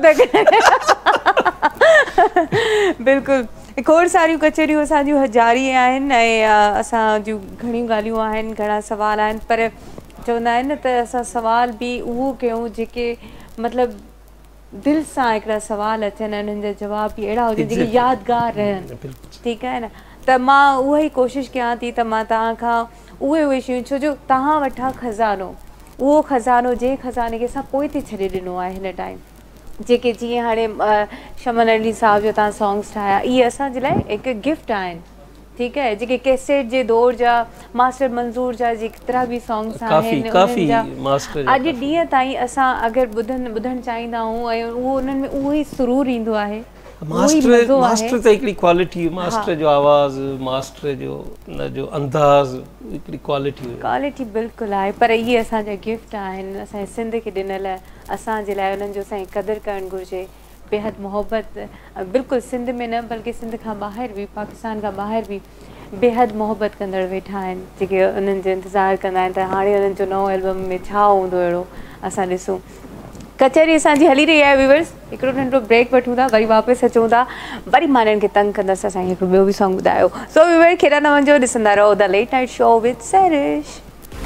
बिल्कुलु खोड़ सारियूं कचरियूं असांजूं जारी आहिनि ऐं असां जूं घणियूं ॻाल्हियूं आहिनि घणा सुवाल आहिनि पर चवंदा आहिनि न त असां सुवाल बि उहो कयूं जेके मतिलबु दिलि सां हिकिड़ा सुवाल अचनि उन्हनि जा जवाब बि अहिड़ा हुजनि जेके यादगार रहनि ठीकु आहे न त मां उहा ई कोशिशि कयां थी त मां तव्हां खां उहे उहे शयूं छो जो तव्हां वटां खज़ानो उहो खज़ानो जंहिं खज़ाने खे असां पोइ ते छॾे ॾिनो आहे हिन टाइम जेके जीअं हाणे शमन अली साहब जो तव्हां सॉन्ग्स ठाहिया इहे असांजे लाइ हिकु गिफ्ट आहिनि ठीकु आहे जेके कैसेट जे दौर जा मास्टर मंज़ूर जा जेतिरा बि सॉन्ग्स आहिनि अॼु ॾींहं ताईं असां अगरि ॿुधनि ॿुधणु चाहींदा आहियूं ऐं उहो उन्हनि में उहो ई सुरूर ईंदो आहे मास्टर मास्टर त हिकिड़ी क्वालिटी मास्टर जो आवाज़ मास्टर जो उन जो अंदाज़ हिकिड़ी क्वालिटी क्वालिटी बिल्कुलु आहे पर इहे असांजा गिफ्ट आहिनि असांजे सिंध खे ॾिनल असांजे लाइ उन्हनि जो असांखे क़दुरु करणु घुरिजे बेहद मोहबत बिल्कुलु सिंध में न बल्कि सिंध खां ॿाहिरि बि पाकिस्तान खां ॿाहिरि बि बेहद मोहबत कंदड़ वेठा आहिनि जेके उन्हनि जो इंतज़ारु कंदा आहिनि त हाणे उन्हनि जो नओं एल्बम में छा हूंदो अहिड़ो असां ॾिसूं कचहरी असांजी हली रही आहे व्यूअर्स हिकिड़ो नंढो ब्रेक वठूं था वरी वापसि अचूं था वरी मां हिननि खे तंग कंदसि असांखे हिकिड़ो ॿियो बि सॉन्ग ॿुधायो सो व्यूअर खेॾा न वञो ॾिसंदा रहो the late night show with Sehrish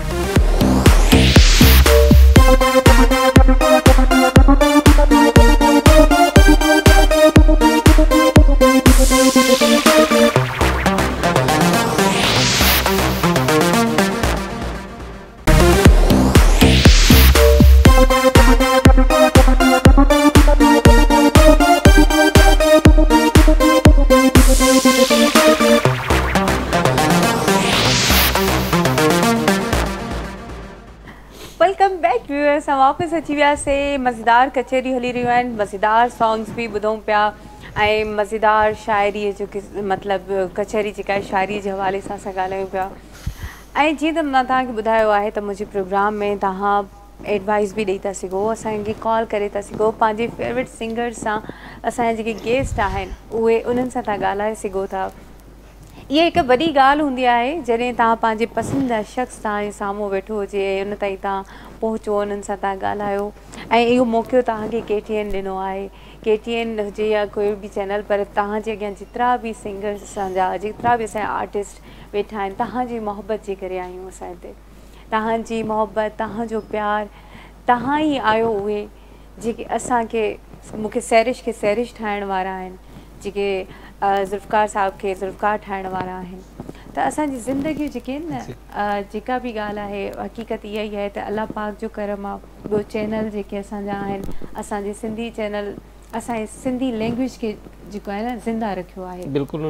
welcome back viewers हम वापस अची वियासीं मज़ेदार कचहरी हली रहियूं आहिनि मज़ेदार सॉन्ग्स भी ॿुधूं पिया ऐं मज़ेदार शाइरी जो मतिलबु कचहरी जेका आहे शाइरी जे हवाले सां असां ॻाल्हायूं पिया ऐं जीअं त मां तव्हांखे ॿुधायो आहे त मुंहिंजे प्रोग्राम में तव्हां एडवाइस भी ॾेई था सघो असांखे कॉल करे था सघो पंहिंजे फेवरेट सिंगर सां असांजा जेके गेस्ट आहिनि उहे उन्हनि सां तव्हां ॻाल्हाए सघो था इहा हिकु वॾी ॻाल्हि हूंदी आहे जॾहिं तव्हां पंहिंजे पसंदीदा शख़्स तव्हांजे साम्हूं वेठो हुजे ऐं उन ताईं तव्हां पहुचो उन्हनि सां तव्हां ॻाल्हायो ऐं इहो मौक़ो तव्हांखे के टी एन ॾिनो आहे के टी एन हुजे या कोई बि चैनल पर तव्हांजे अॻियां जेतिरा बि सिंगर्स असांजा जेतिरा बि असांजा आर्टिस्ट वेठा आहिनि तव्हांजी मोहबत जे करे आहियूं असां हिते तव्हांजी मोहबत तव्हांजो प्यारु तव्हां ई आहियो उहे जेके असांखे मूंखे सैरिश खे सैरिश ठाहिण वारा आहिनि जेके ज़ुल्फ़कार साहिब खे ज़ुल्फ़कार ठाहिण वारा आहिनि त असांजी ज़िंदगियूं जेके आहिनि न जेका बि ॻाल्हि आहे हक़ीक़त इहा ई आहे त अलाह पाक जो करम आहे ॿियो चैनल जेके असांजा आहिनि असांजे सिंधी चैनल असांजे सिंधी लैंग्वेज खे जेको आहे न ज़िंदा रखियो आहे बिल्कुलु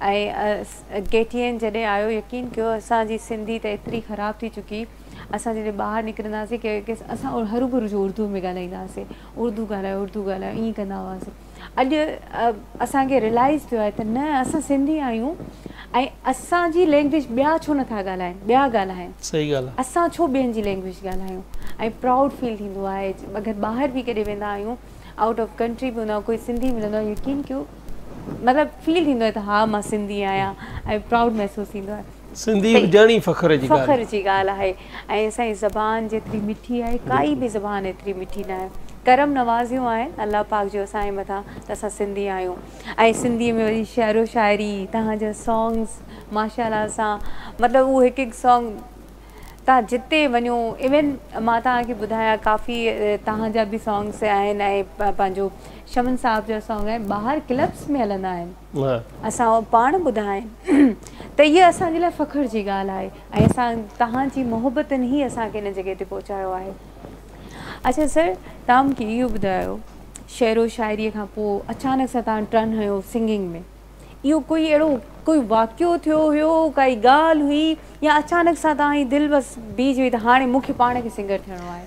ऐं केटीएन जॾहिं आयो यकीन कयो असांजी सिंधी त एतिरी ख़राबु थी चुकी असां जॾहिं ॿाहिरि निकिरंदासीं की की असां हरू भरू जो उर्दू में ॻाल्हाईंदासीं उर्दू ॻाल्हायो उर्दू ॻाल्हायो ईअं कंदा हुआसीं अॼु असांखे रियलाइज़ थियो आहे त न असां सिंधी आहियूं ऐं असांजी लैंग्वेज ॿिया छो नथा ॻाल्हाइनि ॿिया ॻाल्हाइनि सही ॻाल्हि आहे असां छो ॿियनि जी लैंग्वेज ॻाल्हायूं ऐं प्राउड फील थींदो आहे अगरि ॿाहिरि बि केॾे वेंदा आहियूं आउट ऑफ कंट्री बि हूंदो आहे कोई सिंधी मिलंदो आहे यकीन कयो मतिलबु फील थींदो आहे त हा मां सिंधी आहियां ऐं प्राउड महसूसु थींदो आहे सिंधी हुजण ई फ़ख्र जी ॻाल्हि फ़ख्र जी ॻाल्हि आहे ऐं असांजी ज़बान जेतिरी मिठी आहे काई बि ज़बान एतिरी मिठी न आहे करम नवाज़ियूं आहिनि अलाह पाक जो असांजे मथां त असां सिंधी आहियूं ऐं सिंधीअ में वरी शेरो शाइरी तव्हांजा सॉन्ग्स माशाअल्लाह सां मतिलबु उहो हिकु हिकु सॉन्ग तव्हां जिते वञो इवन मां तव्हांखे ॿुधायां काफ़ी तव्हांजा बि सॉन्ग्स आहिनि ऐं पंहिंजो शमन साहब जा सॉन्ग आहिनि ॿाहिरि क्लब्स में हलंदा आहिनि असां पाण ॿुधा आहिनि त इहा असांजे लाइ फ़ख्र जी ॻाल्हि आहे ऐं असां तव्हांजी मोहबतनि ई असांखे हिन जॻह ते पहुचायो आहे अच्छा सर तव्हां मूंखे इहो ॿुधायो शेरो शाइरीअ खां पोइ अचानक सां तव्हां टर्न हुयो सिंगिंग में इहो कोई अहिड़ो कोई वाक़ियो थियो हुयो काई ॻाल्हि हुई या अचानक सां तव्हांजी दिलि बसि बीहजी वई त हाणे मूंखे पाण खे सिंगर थियणो आहे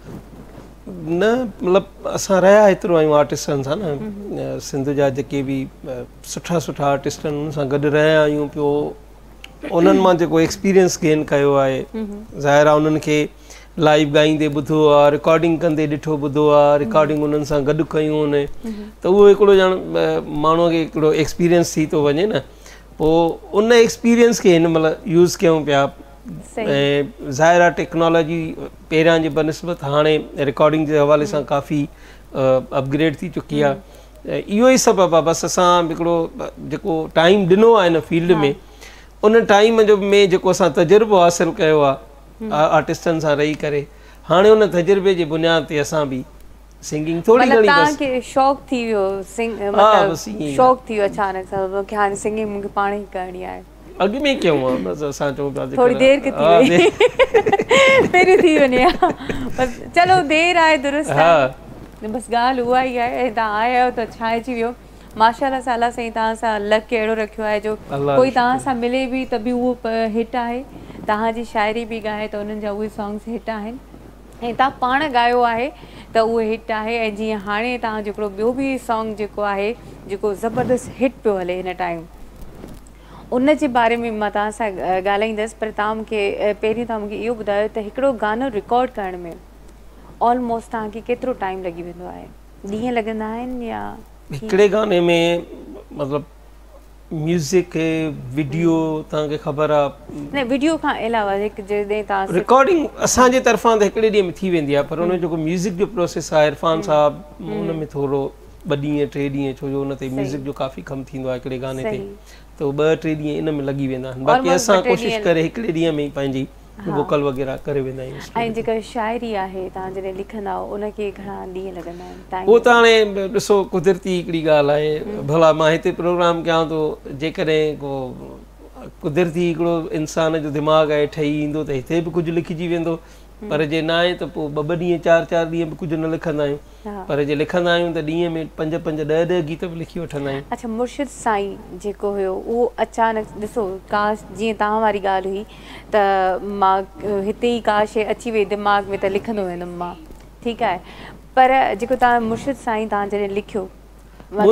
न मतिलबु असां रहिया एतिरो आहियूं आर्टिस्टनि सां न सिंध जा जेके बि सुठा सुठा आर्टिस्ट आहिनि उन सां गॾु रहिया आहियूं पियो उन्हनि मां जेको एक्सपीरियंस गेन कयो आहे ज़ाहिर आहे उन्हनि खे लाइव ॻाईंदे ॿुधो आहे रिकॉर्डिंग कंदे ॾिठो ॿुधो आहे रिकॉर्डिंग उन्हनि सां गॾु कयूं उन त उहो हिकिड़ो ॼण माण्हूअ खे हिकिड़ो एक्सपीरियंस थी थो वञे न पोइ उन एक्सपीरियंस खे हिन महिल यूज़ कयूं पिया ऐं ज़ाहिर आहे टेक्नोलॉजी पहिरियां जे बनिस्बत हाणे रिकॉर्डिंग जे हवाले सां काफ़ी अपग्रेड थी चुकी आहे इहो ई सबबु आहे बसि असां हिकिड़ो जेको टाइम ॾिनो आहे हिन फील्ड में उन टाइम जो में जेको असां तजुर्बो हासिलु कयो आहे आर्टिस्टनि सां रही करे हाणे उन तजुर्बे जे बुनियाद ते असां बि सिंगिंग थोड़ी घणी तव्हांखे शौक़ु थी वियो सिंग मतिलबु शौक़ु थी वियो अचानक सां मूंखे हाणे सिंगिंग मूंखे पाण ई करणी आहे अॻु में कयूं आहे बसि असां चऊं पिया थोरी देरि की थी वई पहिरियों थी वञे बसि चलो देरि आहे दुरुस्त आहे बसि ॻाल्हि उहा ई आहे ऐं तव्हां आया आहियो त छाइजी वियो माशाअल्लाह सां अलाह साईं तव्हां सां लक अहिड़ो रखियो आहे जो कोई तव्हां सां मिले बि त बि उहो हिट आहे तव्हांजी शाइरी बि ॻाए त उन्हनि जा उहे सॉन्ग्स हिट आहिनि ऐं तव्हां पाण ॻायो आहे त उहो हिट आहे ऐं जीअं हाणे तव्हां हिकिड़ो ॿियो बि सॉन्ग जेको आहे जेको ज़बरदस्त हिट पियो हले हिन टाइम उन जे बारे में मां तव्हां सां ॻाल्हाईंदसि पर तव्हां मूंखे पहिरीं तव्हां मूंखे इहो ॿुधायो त हिकिड़ो गानो रिकॉर्ड करण में ऑलमोस्ट तव्हांखे केतिरो टाइम लॻी वेंदो आहे ॾींहं लॻंदा आहिनि या हिकिड़े गाने में मतिलबु म्यूज़िक वीडियो तव्हांखे ख़बर आहे न वीडियो खां अलावा हिकु जॾहिं तव्हां रिकॉर्डिंग असांजे तरफ़ां त हिकिड़े ॾींहं में थी वेंदी आहे पर उन जेको म्यूज़िक जो प्रोसेस आहे इरफान साहब उन में थोरो ॿ ॾींहं टे ॾींहं छो जो उन ते म्यूज़िक जो काफ़ी कमु थींदो आहे हिकिड़े गाने ते त उहे ॿ टे ॾींहं इन में लॻी वेंदा आहिनि बाक़ी असां कोशिशि करे हिकिड़े ॾींहं में ई पंहिंजी वोकल वग़ैरह करे वेंदा आहियूं ऐं जेका शाइरी आहे तव्हां जॾहिं लिखंदा उनखे घणा ॾींहं लॻंदा आहिनि उहो त हाणे ॾिसो कुदरती हिकिड़ी ॻाल्हि आहे भला मां हिते प्रोग्राम कयां थो जेकॾहिं को कुदरती हिकिड़ो इंसान जो दिमाग़ आहे ठही ईंदो त हिते बि कुझु लिखिजी वेंदो पर जे न आहे त पोइ ॿ ॿ ॾींहं चारि चारि ॾींहं बि कुझु न लिखंदा आहियूं पर जे लिखंदा आहियूं त ॾींहं में पंज पंज ॾह ॾह गीत बि लिखी वठंदा आहियूं अच्छा मुर्शिद साईं जेको हुयो उहो अचानक ॾिसो काश जीअं तव्हां वारी ॻाल्हि हुई त मां हिते ई का शइ अची वई दिमाग़ में त लिखंदो वेंदुमि मां ठीकु आहे पर जेको तव्हां मुर्शिद साईं तव्हां जॾहिं लिखियो हा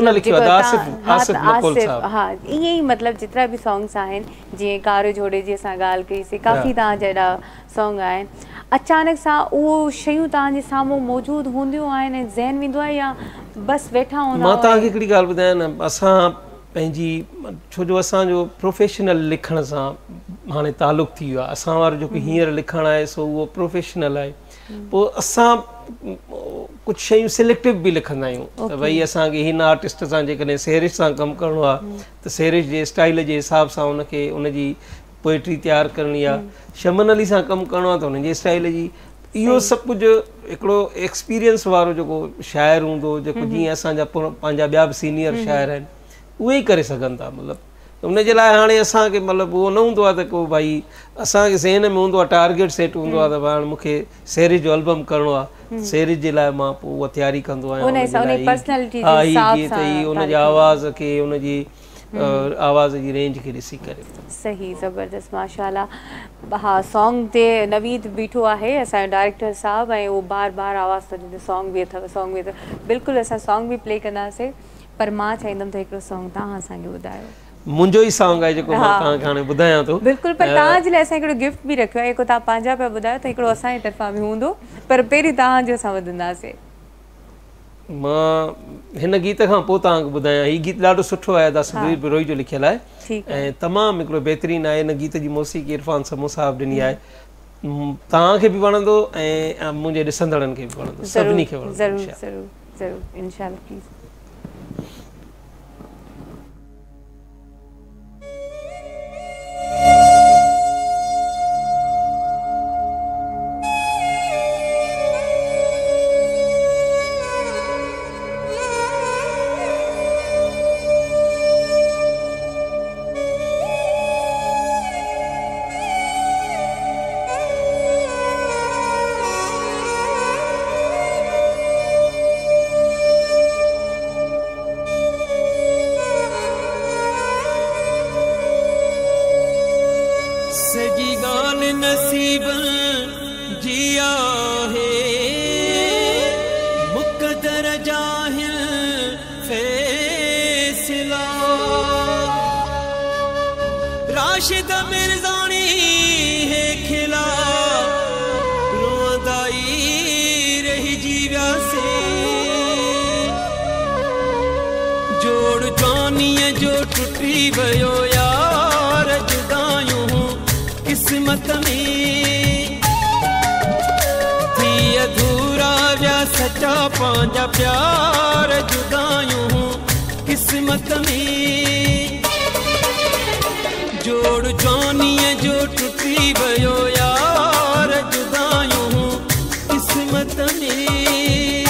ईअं ई मतिलबु जेतिरा बि सॉन्ग्स आहिनि जीअं कारो जोड़े जी असां ॻाल्हि कईसीं काफ़ी तव्हां जहिड़ा सॉन्ग आहिनि अचानक सां उहो शयूं तव्हांजे साम्हूं मौजूदु हूंदियूं आहिनि ऐं ज़हन वेंदो आहे या बसि वेठा हूंदा मां तव्हांखे हिकिड़ी ॻाल्हि ॿुधायां न असां पंहिंजी छो जो असांजो प्रोफेशनल लिखण सां हाणे तालुक़ु थी वियो आहे असां वारो जेको हींअर लिखणु आहे सो उहो प्रोफेशनल आहे पोइ असां कुझु शयूं सिलेक्टिव बि लिखंदा आहियूं त भई असांखे हिन आर्टिस्ट सां जेकॾहिं सेरिश सां कमु करिणो आहे त सेरिश जे स्टाइल जे हिसाब सां उनखे उनजी पोइट्री तयारु करणी आहे शमन अली सां कमु करिणो आहे त उनजे स्टाइल जी इहो सभु कुझु हिकिड़ो एक्सपीरियंस वारो जेको शाइर हूंदो जेको जीअं असांजा पंहिंजा ॿिया बि सीनियर शाइर आहिनि उहे ई करे सघनि था मतिलबु उनजे लाइ हाणे असांखे मतिलबु उहो न हूंदो आहे त को भई असांखे ज़हन में हूंदो आहे टारगेट सेट हूंदो आहे त हाणे मूंखे सेरिश जो एल्बम करिणो आहे सेरिश जे लाइ मां पोइ उहा तयारी कंदो आहियां। उन हिसाब उन पर्सनैलिटी हा जे ही हिसाब गीत सां ई उन तव्हां जे आवाज़ खे उन जी आवाज़ जी रेंज खे ॾिसी करे। सही, ज़बरदस्त, माशाल्लाह। हा, सॉन्ग ते नवीद बीठो आहे असांजो डायरेक्टर साहब, ऐं उहो बार बार आवाज़ थो ॾिए सॉन्ग बि अथव सॉन्ग बि अथव। बिल्कुलु असां सॉन्ग बि प्ले कंदासीं, पर मां चाहींदमि त हिकिड़ो सॉन्ग तव्हां असांखे ॿुधायो। मुंहिंजो ई सॉन्ग आहे जेको मां तव्हांखे हाणे ॿुधायां थो। बिल्कुलु, पर तव्हांजे लाइ असां हिकिड़ो गिफ्ट बि रखियो आहे, जेको तव्हां पंहिंजा पिया ॿुधायो त हिकिड़ो असांजे तरफ़ां बि हूंदो, पर पहिरीं तव्हांजो असां ॿुधंदासीं। मां हिन गीत खां पोइ तव्हांखे ॿुधायां। हीउ गीत ॾाढो सुठो आहे, दासुबीर बिरोई जो लिखियलु आहे ऐं तमामु हिकिड़ो बहितरीनु आहे। हिन गीत जी मौसीक़ी इरफान समो साहब ॾिनी आहे। तव्हांखे बि वणंदो ऐं मुंहिंजे ॾिसंदड़नि खे बि वणंदो, सभिनी खे वणंदो। ज़रूरु ज़रूरु ज़रूरु, इंशाल्लाह, प्लीज़। पंहिंजा प्यार जुदायूं किस्मत में जोड़ जानीअ जो टुटी वियो यार जुदायूं किस्मत में।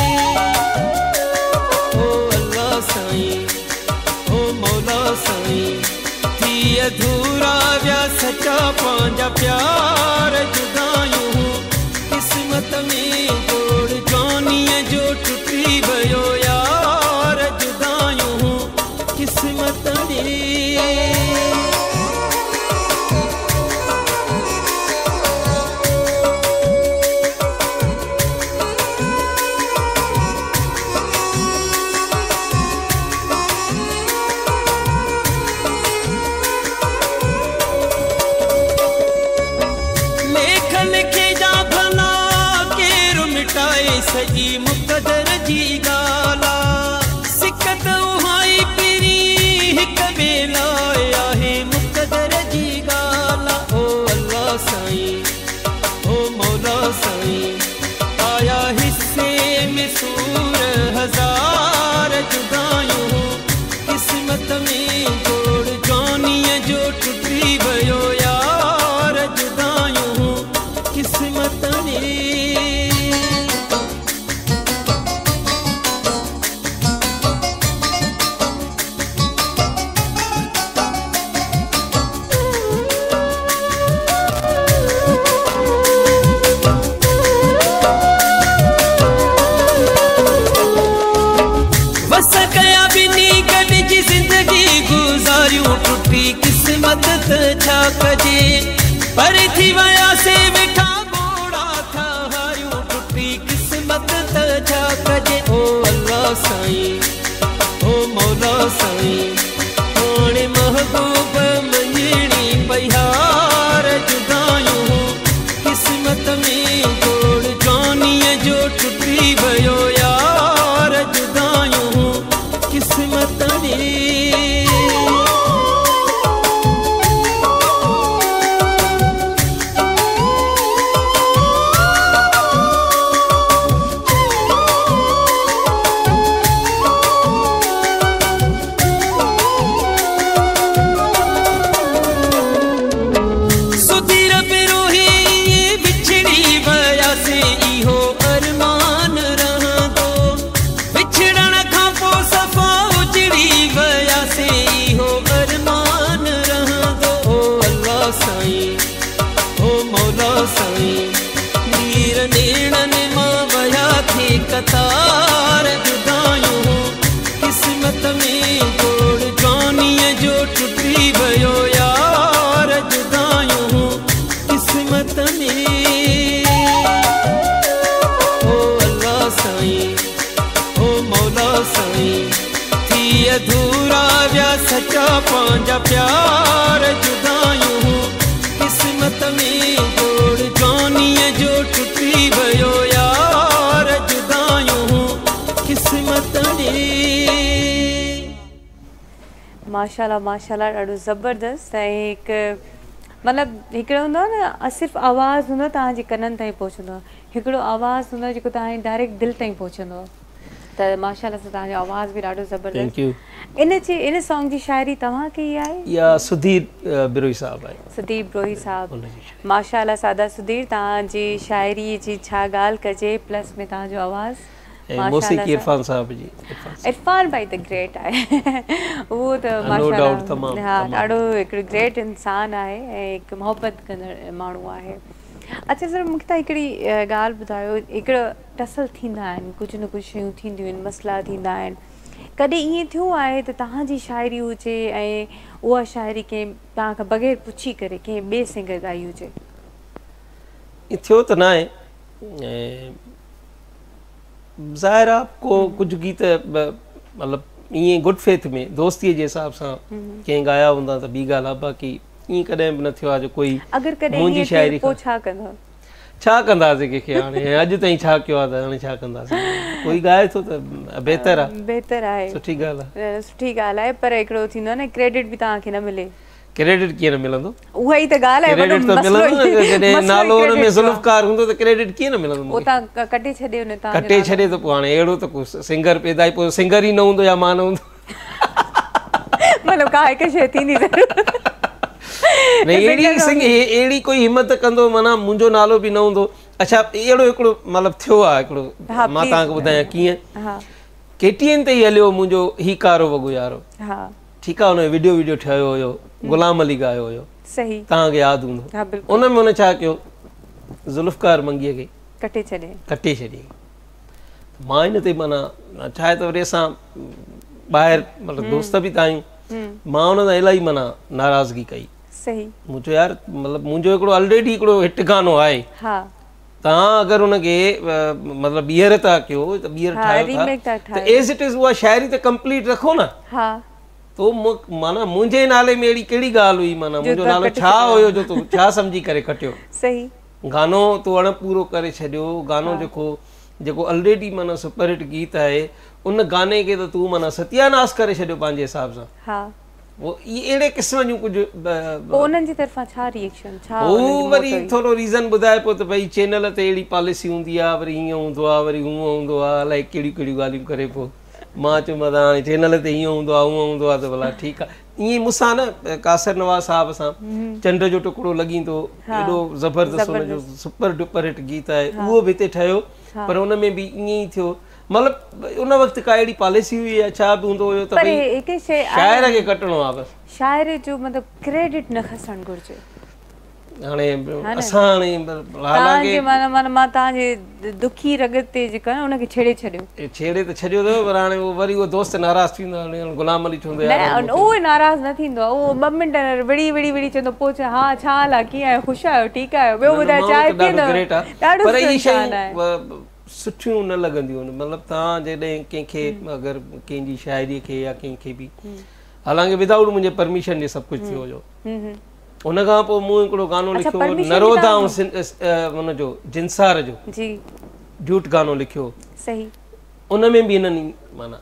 ओ अल्लाह साईं, ओ मौला साईं, थी अधूरा विया सचा पंहिंजा प्यार जुदायूं किस्मत में। जोड़ जानीअ जो टुटी वियो यार जुदायूं किस्मत में। सॼी मुक़दर जी ॻाल्हि आहे, सिकत उहाई पिरी हिक ॿिए लाइ आहे मुक़दर जी ॻाल्हि आहे। ओ अल्लाह साईं, ओ मौला साईं, आया हिस्से में सूर हज़ार जुदायूं किस्मत में। जोड़ जानीअ जो टुटी वियो यार जुदायूं किस्मत में। किस्मत छा कजे पर थी वियासीं वेठा घोड़ा था हारियूं टुटी किस्मत छा कजे। ओ अल्लाह साईं, ओ मौला साईं, हाणे महबूब मंझणी पहाड़ जुदायूं किस्मत में। जोड़ जानीअ जो टुटी वियो यार जुदायूं किस्मत में। कतार जुदायूं किस्मत में जोड़ जानीअ जो टुटी वियो यार जुदायूं किस्मत में ओ अल्लाह साईं ओ मौला साईं थी अधूरा विया सच्चा पंहिंजा प्यार जुदायूं किस्मत में जोड़ जानीअ जो टुटी वियो यार जुदायूं किस्मत में। माशाल्लाह माशाल्लाह ॾाढो ज़बरदस्त ऐं हिकु मतिलबु हिकिड़ो हूंदो आहे न सिर्फ़ु आवाज़ु हूंदो तव्हांजे कननि ताईं पहुचंदो आहे हिकिड़ो आवाज़ु हूंदो आहे जेको तव्हांजे डायरेक्ट दिलि ताईं पहुचंदो आहे त माशाल्लाह सां तव्हांजो आवाज़ बि ॾाढो ज़बरदस्त। इन जी इन सॉन्ग जी शाइरी तव्हां कई आहे या सुधीर बिरोही साहब आहे सुधीर बिरोही साहब माशाल्लाह सादा सुधीर तव्हांजी शाइरी जी छा ॻाल्हि कजे प्लस में तव्हांजो आवाज़ मौसीक़ी इरफान साहब जी इरफान भाई त ग्रेट आहे उहो त माशाल्लाह हा ॾाढो हिकिड़ो ग्रेट इंसानु आहे ऐं हिकु मोहबत कंदड़ माण्हू आहे। अच्छा सर मूंखे तव्हां हिकिड़ी ॻाल्हि ॿुधायो हिकिड़ो टसल थींदा आहिनि कुझु न कुझु शयूं थींदियूं आहिनि मसइला थींदा आहिनि कॾहिं ईअं थियो आहे त तव्हांजी शाइरी हुजे ऐं उहा शाइरी कंहिं तव्हांखां बग़ैर पुछी करे कंहिं ॿिए सिंगर ॻाई हुजे? ईअं थियो त न आहे ऐं ज़ाहिर आहे को कुझु गीत मतिलबु ईअं गुड फेथ में दोस्तीअ जे हिसाब सां कंहिं ॻाया हूंदा त ॿी ॻाल्हि आहे बाक़ी ईअं कॾहिं बि न थियो आहे जो कोई मुंहिंजी शाइरी छा कंदा छा कंदासीं कंहिंखे हाणे अॼु ताईं छा कयो आहे त हाणे छा कंदासीं कोई ॻाए थो त बहितर आहे बहितर आहे सुठी ॻाल्हि आहे सुठी ॻाल्हि आहे पर हिकिड़ो थींदो आहे न क्रेडिट बि तव्हांखे न मिले क्रेडिट कीअं न मिलंदो उहा ई त ॻाल्हि आहे क्रेडिट त मिलंदो न जॾहिं नालो हुन में ज़ुल्फ़कार हूंदो त क्रेडिट कीअं न मिलंदो उहो तव्हां कटे छॾियो न तव्हां कटे छॾे त पोइ हाणे अहिड़ो त को सिंगर पैदा ई पोइ सिंगर ई न हूंदो या मां न हूंदो मतिलबु का हिकु शइ थींदी अहिड़ी सिंग अहिड़ी कोई हिमत कंदो माना मुंहिंजो नालो बि न हूंदो। अच्छा अहिड़ो हिकिड़ो मतिलबु थियो आहे हिकिड़ो मां तव्हांखे ॿुधायां कीअं केटीएन ते ई हलियो मुंहिंजो ही कारो वॻो यारो ठीकु आहे हुन जो वीडियो वीडियो ठहियो हुयो गुलाम अली ॻायो हुयो सही तव्हांखे यादि हूंदो उन में हुन छा कयो ज़ुल्फ़कार मंगीअ खे कटे छॾे कटे छॾी मां हिन ते माना छा आहे त वरी असां ॿाहिरि मतिलबु दोस्त बि त आहियूं मां हुन सां इलाही माना नाराज़गी कई सही मूं चयो यार मतिलबु मुंहिंजो हिकिड़ो ऑलरेडी हिकिड़ो हिट गानो आहे तव्हां अगरि हुनखे मतिलबु ॿीहर था कयो त ॿीहर ठाहियो था त एज़ इट इज़ उहा शाइरी त कंप्लीट रखो न तो माना मुंहिंजे नाले में अहिड़ी कहिड़ी ॻाल्हि हुई माना मुंहिंजो नालो छा हुयो जो तूं छा सम्झी करे कटियो सही गानो तूं अण पूरो करे छॾियो गानो जेको जेको ऑलरेडी माना सुपरहिट गीत आहे उन गाने खे त तूं माना सत्यानाश करे छॾियो पंहिंजे हिसाब सां हा वो अहिड़े क़िस्म जूं कुझु उन्हनि जी तरफ़ां छा रिएक्शन छा हू वरी थोरो रीज़न ॿुधाए पियो त भई चैनल ते अहिड़ी पॉलिसी हूंदी आहे वरी हीअं हूंदो आहे वरी हूअं हूंदो आहे अलाए कहिड़ियूं कहिड़ियूं ॻाल्हियूं करे पोइ मां चयोमांसि हाणे चैनल ते हीअं हूंदो आहे हूअं हूंदो आहे त भला ठीकु आहे ईअं मूंसां न कासर नवाज़ साहिब सां चंड जो टुकड़ो लॻींदो एॾो ज़बरदस्त हुनजो सुपर डुपर हिट गीत आहे उहो बि हिते ठहियो पर हुन में बि ईअं ई थियो मतिलबु उन वक़्तु का अहिड़ी पॉलिसी हुई या छा बि हूंदो हुयो त भई शाइर खे कटणो आहे बसि शाइर जो मतिलबु क्रेडिट न खसणु घुरिजे हाणे असां हाणे हालांकि माना माना मां तव्हांजे दुखी रग ते जेको आहे उनखे छेड़े छॾियो छेड़े त छॾियो अथव पर हाणे उहो वरी उहो दोस्त नाराज़ थींदो आहे गुलाम अली चवंदो आहे उहो नाराज़ न थींदो आहे उहो ॿ मिंट विड़ी विड़ी विड़ी चवंदो पोइ हा छा हाल आहे कीअं आहियो ख़ुशि आहियो ठीकु आहियो ॿियो ॿुधाए चांहि पीअंदव पर इहे शयूं सुठियूं न लॻंदियूं आहिनि मतिलबु तव्हां जॾहिं कंहिंखे अगरि कंहिंजी शाइरीअ खे या कंहिंखे बि हालांकि विदाउट मुंहिंजे परमिशन जे सभु कुझु थियो हुयो उन खां पोइ मूं हिकिड़ो गानो लिखियो नरोदा ऐं हुनजो जिंसार जो ड्यूट गानो लिखियो सही उन में बि हिननि माना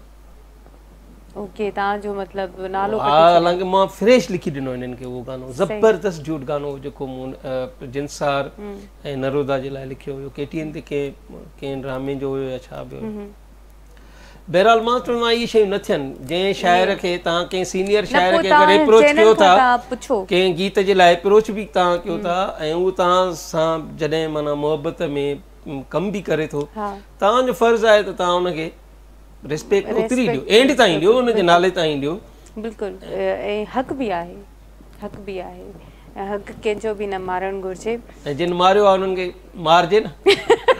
ओके तव्हांजो मतिलबु नालो हालांकि मां फ्रेश लिखी ॾिनो हिननि खे उहो गानो ज़बरदस्त ड्यूट गानो जेको मूं जिंसार ऐं नरोदा जे लाइ लिखियो हुयो केटीएन ते कंहिं कंहिं ड्रामे जो हुयो या छा बि हुयो बहरहाल मां चवंदो आहियां इहे शयूं न थियनि जंहिं शाइर खे तव्हां कंहिं सीनियर शाइर खे अगरि अप्रोच कयो था कंहिं गीत जे लाइ अप्रोच बि तव्हां कयो था ऐं उहो तव्हां सां जॾहिं माना मुहबत में कमु बि करे थो तव्हांजो फ़र्ज़ु आहे त तव्हां हुनखे रिस्पेक्ट ओतिरी ॾियो एंड ताईं ॾियो हुनजे नाले ताईं ॾियो बिल्कुलु ऐं हक़ बि आहे हक़ बि आहे हक़ कंहिंजो बि न मारणु घुरिजे ऐं जिन मारियो आहे हुननि खे मारिजे न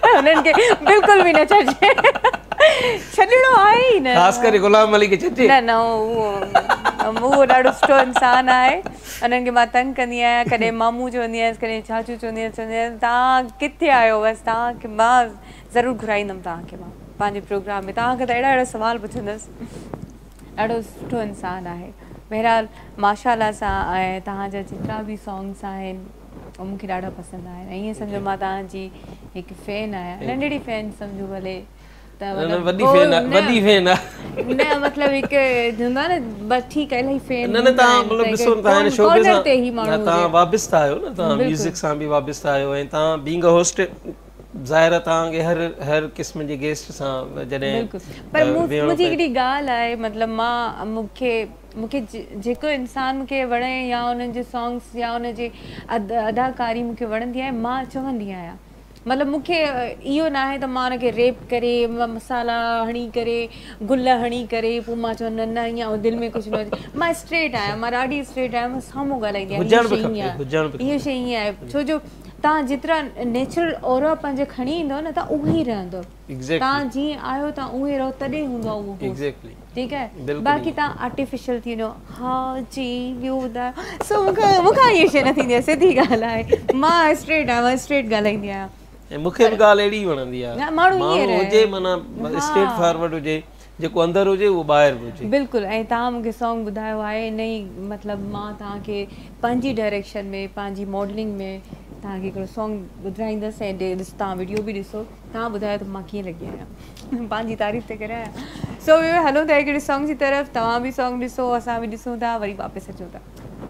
उन्हनि खे बिल्कुलु बि न छॾिजे, छॾिणो आहे ई न, ख़ासि करे गुलाम अली खे छॾिजे न न उहो उहो ॾाढो सुठो इंसानु आहे। उन्हनि खे मां तंग कंदी आहियां, कॾहिं मामू चवंदी आहियांसि, कॾहिं चाचू चवंदी आहियां, चवंदी आहियां तव्हां किथे आहियो, बसि तव्हांखे मां ज़रूरु घुराईंदमि तव्हांखे मां पंहिंजे प्रोग्राम में, तव्हांखे त अहिड़ा अहिड़ा सुवाल पुछंदसि। ॾाढो सुठो इंसानु आहे। बहरहाल माशाअल्लाह सां ऐं तव्हांजा जेतिरा बि सॉन्ग्स आहिनि उहो मूंखे ॾाढा पसंदि आहिनि। ऐं ईअं सम्झो मां तव्हांजी हिकु फैन आहियां, नंढड़ी फैन सम्झो भले, त वॾी फैन आहे, वॾी फैन आहे न मतिलबु हिकु हूंदो आहे न, बसि ठीकु आहे इलाही फैन। न न तव्हां मतिलबु ॾिसो तव्हां शो ते सां ई माण्हू तव्हां वाबिस्ता आहियो न, तव्हां म्यूज़िक सां बि वाबिस्ता आहियो ऐं तव्हां बीइंग अ होस्ट ज़ाहिर आहे तव्हांखे हर हर क़िस्म जे गेस्ट सां जॾहिं, पर मुंहिंजी हिकिड़ी ॻाल्हि आहे, मतिलबु मां मूंखे मूंखे जेको इंसानु मूंखे वणे या उन्हनि जे सॉन्ग्स या उनजी अद अदाकारी मूंखे वणंदी आहे, मां चवंदी आहियां। मतिलबु मूंखे इहो न आहे त मां हुनखे रेप करे मसाला हणी करे गुल हणी करे पोइ मां चवंदी न न ईअं दिलि में कुझु न हुजे। मां स्ट्रेट आहियां, मां ॾाढी स्ट्रेट आहियां, मां साम्हूं ॻाल्हाईंदी आहियां, इहा शइ ईअं आहे। छो जो तव्हां जेतिरा नेचुरल ओरा पंहिंजे खणी ईंदव न, तव्हां उहे ई रहंदव, तव्हां जीअं आहियो तव्हां उहे रहो, तॾहिं हूंदो आहे उहो, ठीकु आहे। बाक़ी तव्हां आर्टिफिशियल थी वञो, हा जी ॿियो ॿुधायो, सो मूंखां मूंखां इहा शइ न थींदी आहे, सिधी ॻाल्हि आहे। मां स्ट्रेट आहियां, मां स्ट्रेट ॻाल्हाईंदी आहियां। ऐं मूंखे बि ॻाल्हि अहिड़ी वणंदी आहे, माण्हू हुजे माना स्ट्रेट फॉरवर्ड हुजे, जेको अंदरि हुजे उहो ॿाहिरि हुजे। बिल्कुलु। ऐं तव्हां मूंखे सॉन्ग ॿुधायो आहे इन ई, मतिलबु मां तव्हांखे पंहिंजी डायरेक्शन में, पंहिंजी मॉडलिंग में तव्हांखे हिकिड़ो सॉन्ग ॿुधाईंदसि ऐं ॾिस तव्हां वीडियो बि ॾिसो, तव्हां ॿुधायो त मां कीअं लॻी आहियां, पंहिंजी तारीफ़ त करे आहियां। सो हलो था हिकिड़े सॉन्ग जी तरफ़, तव्हां बि सॉन्ग ॾिसो, असां बि ॾिसूं था, वरी वापसि अचूं था।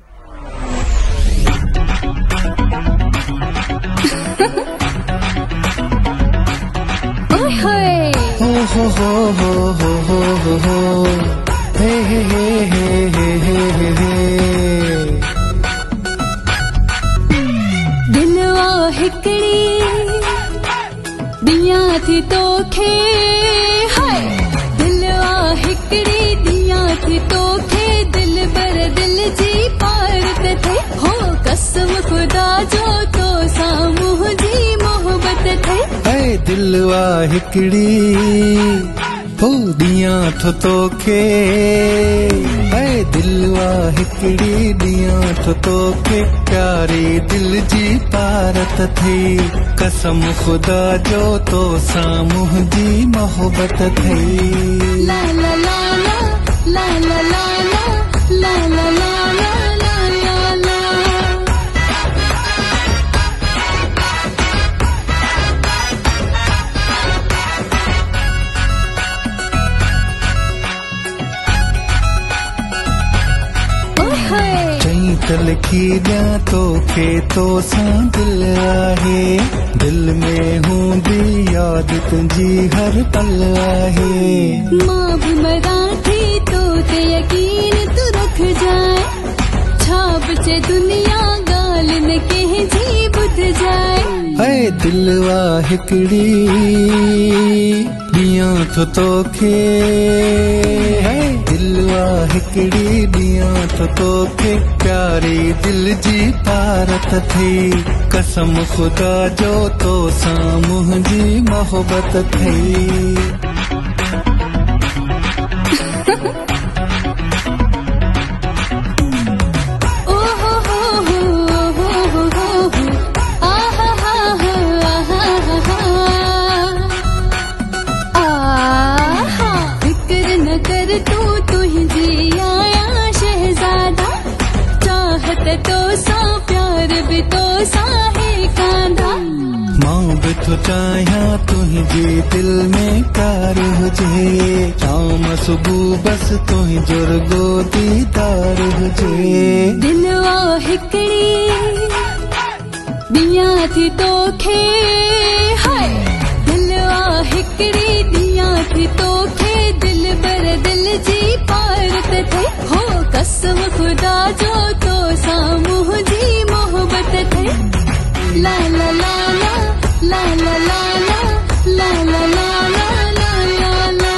दिलवा हिकड़ी दिया थी तोखे, हाय दिलवा हिकड़ी दिया थी तोखे, दिल बर दिल जी पारत थे, हो कसम खुदा जो तो सामूह जी मोहब्बत थे। ऐ दिलवा हिकड़ी हो दिया थो तोखे, ऐ दिलवा हिकड़ी दिया थो तोखे, प्यारे दिल जी पारत थी, कसम खुदा जो तो सामूह जी मोहब्बत थी। ला ला ला ला ला ला ला ला ला ला ला चल की ॾियां तोखे तो सां दिल आहे, दिल में हूंदी याद तुंहिंजी हर पल आहे। मां भी मरां थी तो ते यकीन तू रख जाए, छा बचे दुनिया ॻाल्हि न कंहिंजी ॿुध जाए। ऐ दिलवा हिकड़ी दिया थो तोखे, ऐ दिलवा हिकड़ी दिया थो तोखे, प्यारी दिल जी पारत थी, कसम खुदा जो तो सामूह जी मोहब्बत थी। तो सा प्यार भी तो सा है कांधा, मां भी तो चाहियां तुझे दिल में प्यार हुजे, शाम सुबह बस तुझो रुगो दीदार हुजे। दिलवा हिकड़ी दिया थी तोखे, हाय दिलवा हिकड़ी दिया थी तोखे, दिल बर दिल जी पारत थे, हो कसम खुदा जो तो सामूह जी मोहब्बत थे। ला ला ला ला ला ला ला ला ला ला ला ला ला ला।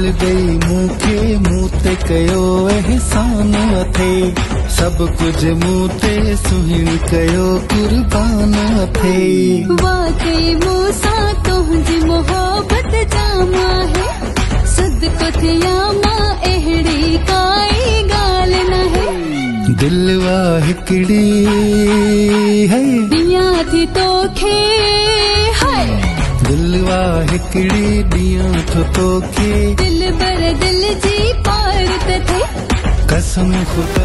गई मूंखे मूं ते कयो एहसान अथे सब कुछ मूं ते सुहिणी कयो कुर्बान अथे वाकई मूंसां तुंहिंजी मोहबत जाम आहे सदको थिया मां अहिड़ी काई ॻाल्हि नाहे दिलवा हिकिड़ी है दियां थी तोखे हाय दिलवा हिकिड़ी ॾियां थो तोखे दिल बर दिल जी पार त थे कसम खुदा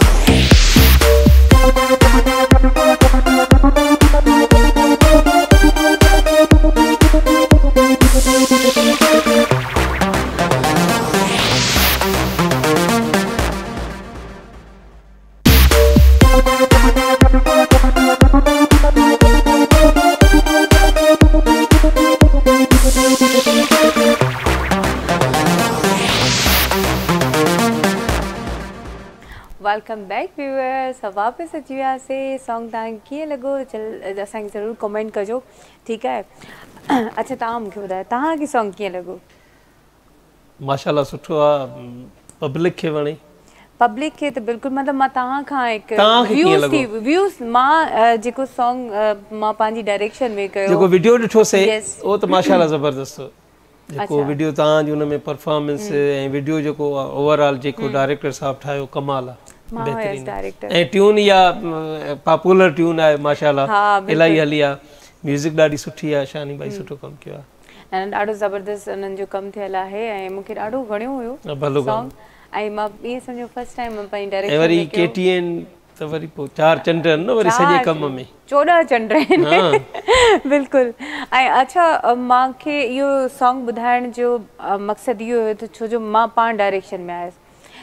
वेलकम बैक व्यूअर्स वापस अची वियासीं सॉन्ग तव्हांखे कीअं लॻो जल असांखे ज़रूरु कमेंट कजो ठीकु आहे अच्छा तव्हां मूंखे ॿुधायो तव्हांखे सॉन्ग कीअं लॻो माशाल्लाह सुठो आहे पब्लिक खे वणे पब्लिक खे त बिल्कुलु मतिलबु मां तव्हां खां हिकु तव्हांखे कीअं व्यूज़ लॻो? थी व्यूज़ मां जेको सॉन्ग मां पंहिंजी डायरेक्शन में कयो जेको वीडियो ॾिठोसीं Yes. उहो त माशाल्लाह ज़बरदस्त हो जेको अच्छा। वीडियो तव्हांजी हुन में परफॉर्मेंस ऐं वीडियो जेको ओवरऑल जेको डायरेक्टर साहब ठाहियो कमाल आहे मां हुयसि बहितरीन डायरेक्टर ऐं ट्यून इहा पॉपुलर ट्यून आहे माशाल्लाह हा, बिल्कुलु। इलाही हली आहे म्यूज़िक ॾाढी सुठी आहे शानी भाई सुठो कमु कयो आहे ऐं ॾाढो ज़बरदस्त उन्हनि जो कमु थियल आहे ऐं मूंखे ॾाढो वणियो हुयो हा, भलो सॉन्ग ऐं मां ईअं सम्झो फर्स्ट टाइम मां पंहिंजी ऐं डायरेक्शन वरी में कयो केटीएन त वरी पोइ चारि चंड आहिनि न वरी सॼे कम में चोॾहं चंड आहिनि बिल्कुलु ऐं अच्छा अ, मूंखे इहो सॉन्ग ॿुधाइण जो अ, मक़सदु इहो हुयो त छो जो मां पाण डायरेक्शन में आयसि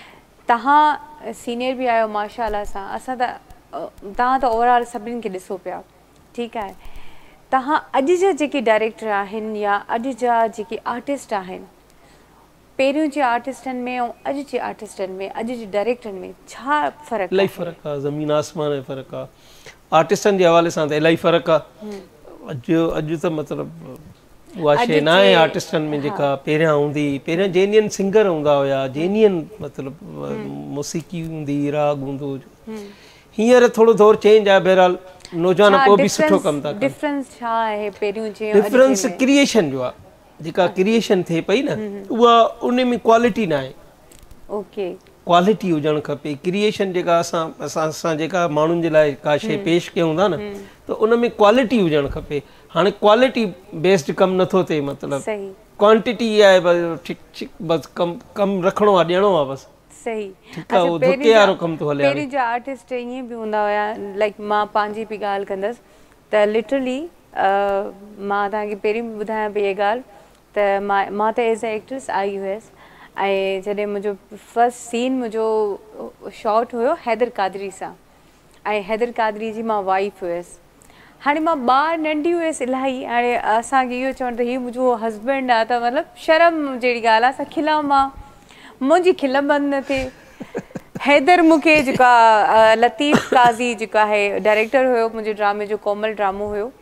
तव्हां सीनियर बि आहियो माशाल्लाह सां असां त अ, तव्हां त ओवरऑल सभिनीनि खे ॾिसो पिया ठीकु आहे तव्हां अॼु जा जेके डायरेक्टर आहिनि या अॼु जा जेके आर्टिस्ट आहिनि पहिरियों जे आर्टिस्टनि में ऐं अॼु जे आर्टिस्टनि में अॼु जे डायरेक्टरनि में छा फ़र्क़ु इलाही आहे फ़र्क़ु आहे ज़मीन आसमान जो फ़र्क़ु आहे आर्टिस्टनि जे हवाले सां त इलाही फ़र्क़ु आहे अॼु अॼु त मतिलबु उहा अॼु शइ न आहे जे- आर्टिस्टनि में जेका पहिरियां हूंदी पहिरियां जेनियन सिंगर हूंदा हुया जेनियन मतिलबु मौसीक़ी हूंदी राग हूंदो हींअर थोरो दौर चेंज आहे बहरहाल नौजवान छा पोइ बि सुठो difference- कमु था कनि difference छा आहे पहिरियों जे ऐं अॼु जे डिफरेंस में? क्रिएशन जो आहे जेका क्रिएशन थिए पई न उहा उन में क्वालिटी न आहे ओके क्वालिटी हुजणु खपे क्रिएशन जेका असां असां असां जेका माण्हुनि जे लाइ का शइ पेश कयूं था न त उन में क्वालिटी हुजणु खपे हाणे क्वालिटी बेस्ड कमु नथो थिए मतिलबु सही क्वांटिटी आहे बसि ठीकु ठीकु बसि कमु कमु रखिणो आहे ॾियणो आहे बसि सही ठीकु आहे, उहो धुके वारो कमु थो हले हाणे। पहिरीं जा आर्टिस्ट ईअं बि हूंदा हुया लाइक मां पंहिंजी बि ॻाल्हि कंदसि त लिटरली मां तव्हांखे पहिरीं बि ॿुधायां पई इहा ॻाल्हि त मां मां त एज़ अ एक्ट्रेस आई हुयसि ऐं जॾहिं मुंहिंजो फस्ट सीन मुंहिंजो शॉट हुयो हैदर कादरी सां ऐं हैदर कादरी जी मां वाइफ हुयसि हाणे मां ॿार नंढी हुयसि इलाही हाणे असांखे इहो चवणु त हीउ मुंहिंजो हस्बैंड आहे त मतिलबु शर्म जहिड़ी ॻाल्हि आहे असां खिला मां मुंहिंजी खिल बंदि न थिए हैदर मूंखे जेका अ, लतीफ़ काज़ी जेका आहे डायरेक्टर हुयो मुंहिंजे ड्रामे जो कोमल ड्रामो हुयो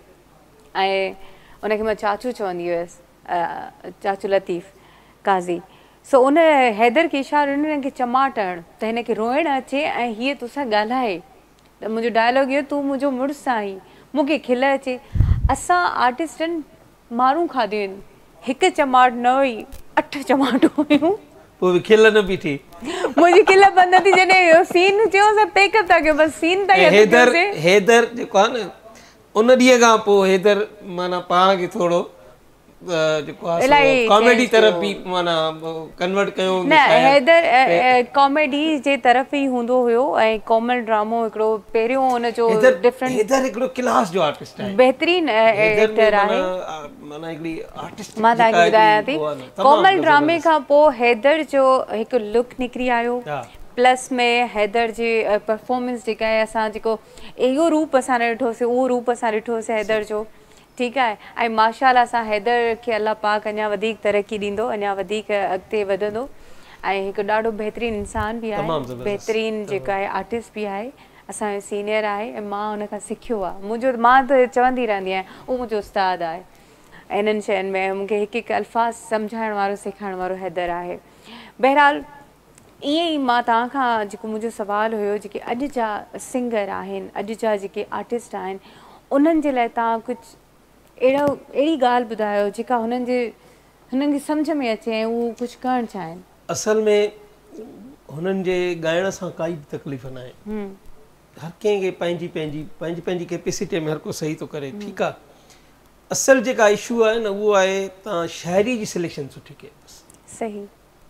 ऐं उनखे मां चाचू चवंदी हुयसि अ, चाचू लतीफ़ काज़ी सो उन हैदर खे इशारो ॾिनो हिनखे चमाट हण त हिनखे रोइणु अचे ऐं हीअ तोसां ॻाल्हाए त मुंहिंजो डायलॉग इहो तूं मुंहिंजो मुड़ुसु आहीं मूंखे खिल अचे असां आर्टिस्टनि माण्हू खाधियूं आहिनि हिकु चमाट न हुई अठ चमाटूं हुयूं पोइ बि खिल न बीठी मुंहिंजी खिल बंदि न थी जॾहिं सीन चयोसीं पेकअप था कयो बसि सीन ताईं हथु हैदर कयोसीं। हैदर जेको आहे न उन ॾींहं खां पोइ हैदर माना पाण खे थोरो अ, जेको आहे इलाही कॉमेडी change तरफ़ थियो। बि माना कन्वर्ट कयो न हैदर कॉमेडी जे तरफ़ ई हूंदो हुयो ऐं कोमल ड्रामो हिकिड़ो पहिरियों हुनजो हैदर डिफरेंट हैदर हिकिड़ो क्लास जो आर्टिस्ट आहे बहितरीन हैदर में एक्टर माना आहे आ, माना हिकिड़ी आर्टिस्ट मां तव्हांखे ॿुधायां थी कोमल ड्रामे खां पोइ हैदर जो हिकु लुक निकिरी आयो हा। प्लस में हैदर जी परफॉर्मेंस जेका आहे असां जेको इहो रूप असां न ॾिठोसीं उहो रूप असां ॾिठोसीं हैदर जो ठीकु आहे ऐं माशाल्लाह सां हैदर खे अलाह पाक अञा वधीक तरक़ी ॾींदो अञा वधीक अॻिते वधंदो ऐं हिकु ॾाढो बहितरीनु इंसान बि आहे तमामु ज़बरदस्त, बहितरीनु जेका आहे आर्टिस्ट बि आहे असांजो सीनियर आहे ऐं मां हुन खां सिखियो आहे मुंहिंजो मां त चवंदी रहंदी आहियां उहो मुंहिंजो उस्तादु आहे इन्हनि शयुनि में मूंखे हिकु हिकु अल्फाज़ सम्झाइण वारो सेखारण वारो हैदर आहे। बहरहाल ईअं ई मां तव्हां खां जेको मुंहिंजो सुवालु हुयो, जेके अॼु जा सिंगर आहिनि, अॼु जा जेके आर्टिस्ट आहिनि, उन्हनि जे लाइ तव्हां कुझु अहिड़ो अहिड़ी ॻाल्हि ॿुधायो जेका हुननि जे हुननि खे सम्झ में अचे ऐं उहो कुझु करणु चाहिनि। असल में हुननि जे ॻाइण सां काई बि तकलीफ़ न आहे। हर कंहिंखे पंहिंजी पंहिंजी पंहिंजी पंहिंजी कैपेसिटी में हर को सही थो करे, ठीकु आहे। असल जेका इशू आहे न उहो आहे तव्हां शाइरी जी सिलेक्शन सुठी कयो बसि। सही।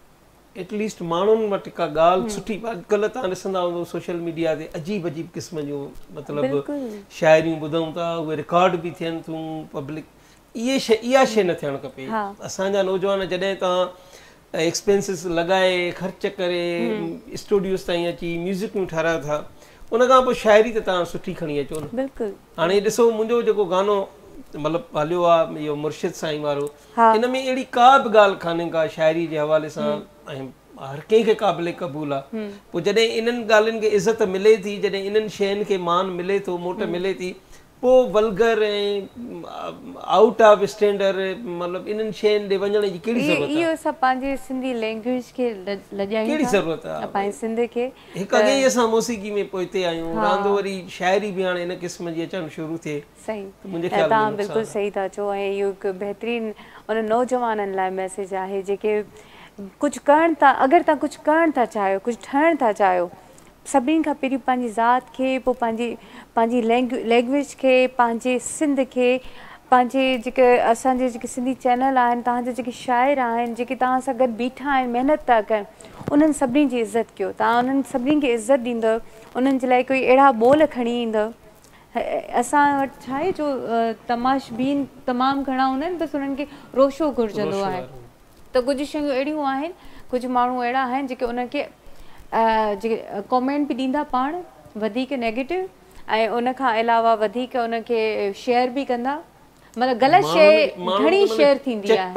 एटलीस्ट माण्हुनि वटि का ॻाल्हि सुठी, अॼुकल्ह तव्हां ॾिसंदा हूंदो सोशल मीडिया ते अजीब अजीब क़िस्म जूं मतिलबु शाइरियूं ॿुधूं था, उहे रिकॉर्ड बि थियनि थियूं पब्लिक। इहे शइ इहा शइ न थियणु खपे। असांजा नौजवान जॾहिं तव्हां एक्सपेंसिस लॻाए ख़र्च करे स्टूडियोस ताईं अची म्यूज़िकूं ठाहिरायो था, उन खां पोइ शाइरी त तव्हां सुठी खणी अचो न। बिल्कुलु। हाणे ॾिसो मुंहिंजो जेको गानो मतिलबु हलियो आहे इहो मुर्शिद साईं वारो, इन में अहिड़ी का बि ॻाल्हि कान्हे का शाइरी जे हवाले सां, ऐं हर कंहिंखे क़ाबिल क़बूल आहे। पोइ जॾहिं इन्हनि ॻाल्हियुनि खे इज़त मिले थी, जॾहिं इन्हनि शयुनि खे मान मिले थो, मोट मिले थी, पोइ वल्गर ऐं आउट ऑफ स्टैंडर्ड मतिलबु इन्हनि शयुनि ॾे वञण जी कहिड़ी ज़रूरत आहे? इहो सभु पंहिंजे सिंधी लैंग्वेज खे लॼायूं, कहिड़ी ज़रूरत आहे? पंहिंजे सिंध खे हिकु अॻे ई असां मौसीक़ी में पोइते आहियूं, रांदि वरी शाइरी बि हाणे इन क़िस्म जी अचणु शुरू थिए। सही, तव्हां बिल्कुलु सही था चओ। ऐं इहो हिकु बहितरीनु उन नौजवाननि लाइ मैसेज आहे जेके कुझु करणु था, अगरि तव्हां कुझु करणु था चाहियो, कुझु ठहणु था चाहियो, सभिनी खां पहिरीं पंहिंजी ज़ात खे, पोइ पंहिंजी पंहिंजी लैंग्वे लैंग्वेज खे, पंहिंजे सिंध खे, पंहिंजे जेके असांजे जेके सिंधी चैनल आहिनि, तव्हांजे जेके शाइर आहिनि जेके तव्हां सां गॾु बीठा आहिनि, महिनत था कनि, उन्हनि सभिनी जी इज़त कयो। तव्हां उन्हनि सभिनी खे इज़त ॾींदव, उन्हनि जे लाइ कोई अहिड़ा ॿोल खणी ईंदव। असां वटि छा आहे जो तमाशबीन तमामु घणा हूंदा आहिनि, बसि उन्हनि खे रोशो घुरिजंदो आहे। त कुझु शयूं अहिड़ियूं आहिनि, कुझु माण्हू अहिड़ा आहिनि जेके उनखे जेके कॉमेंट बि ॾींदा पाण वधीक नेगेटिव, ऐं उन खां अलावा वधीक उनखे शेयर बि कंदा। मतिलबु ग़लति शइ घणी शेयर थींदी आहे,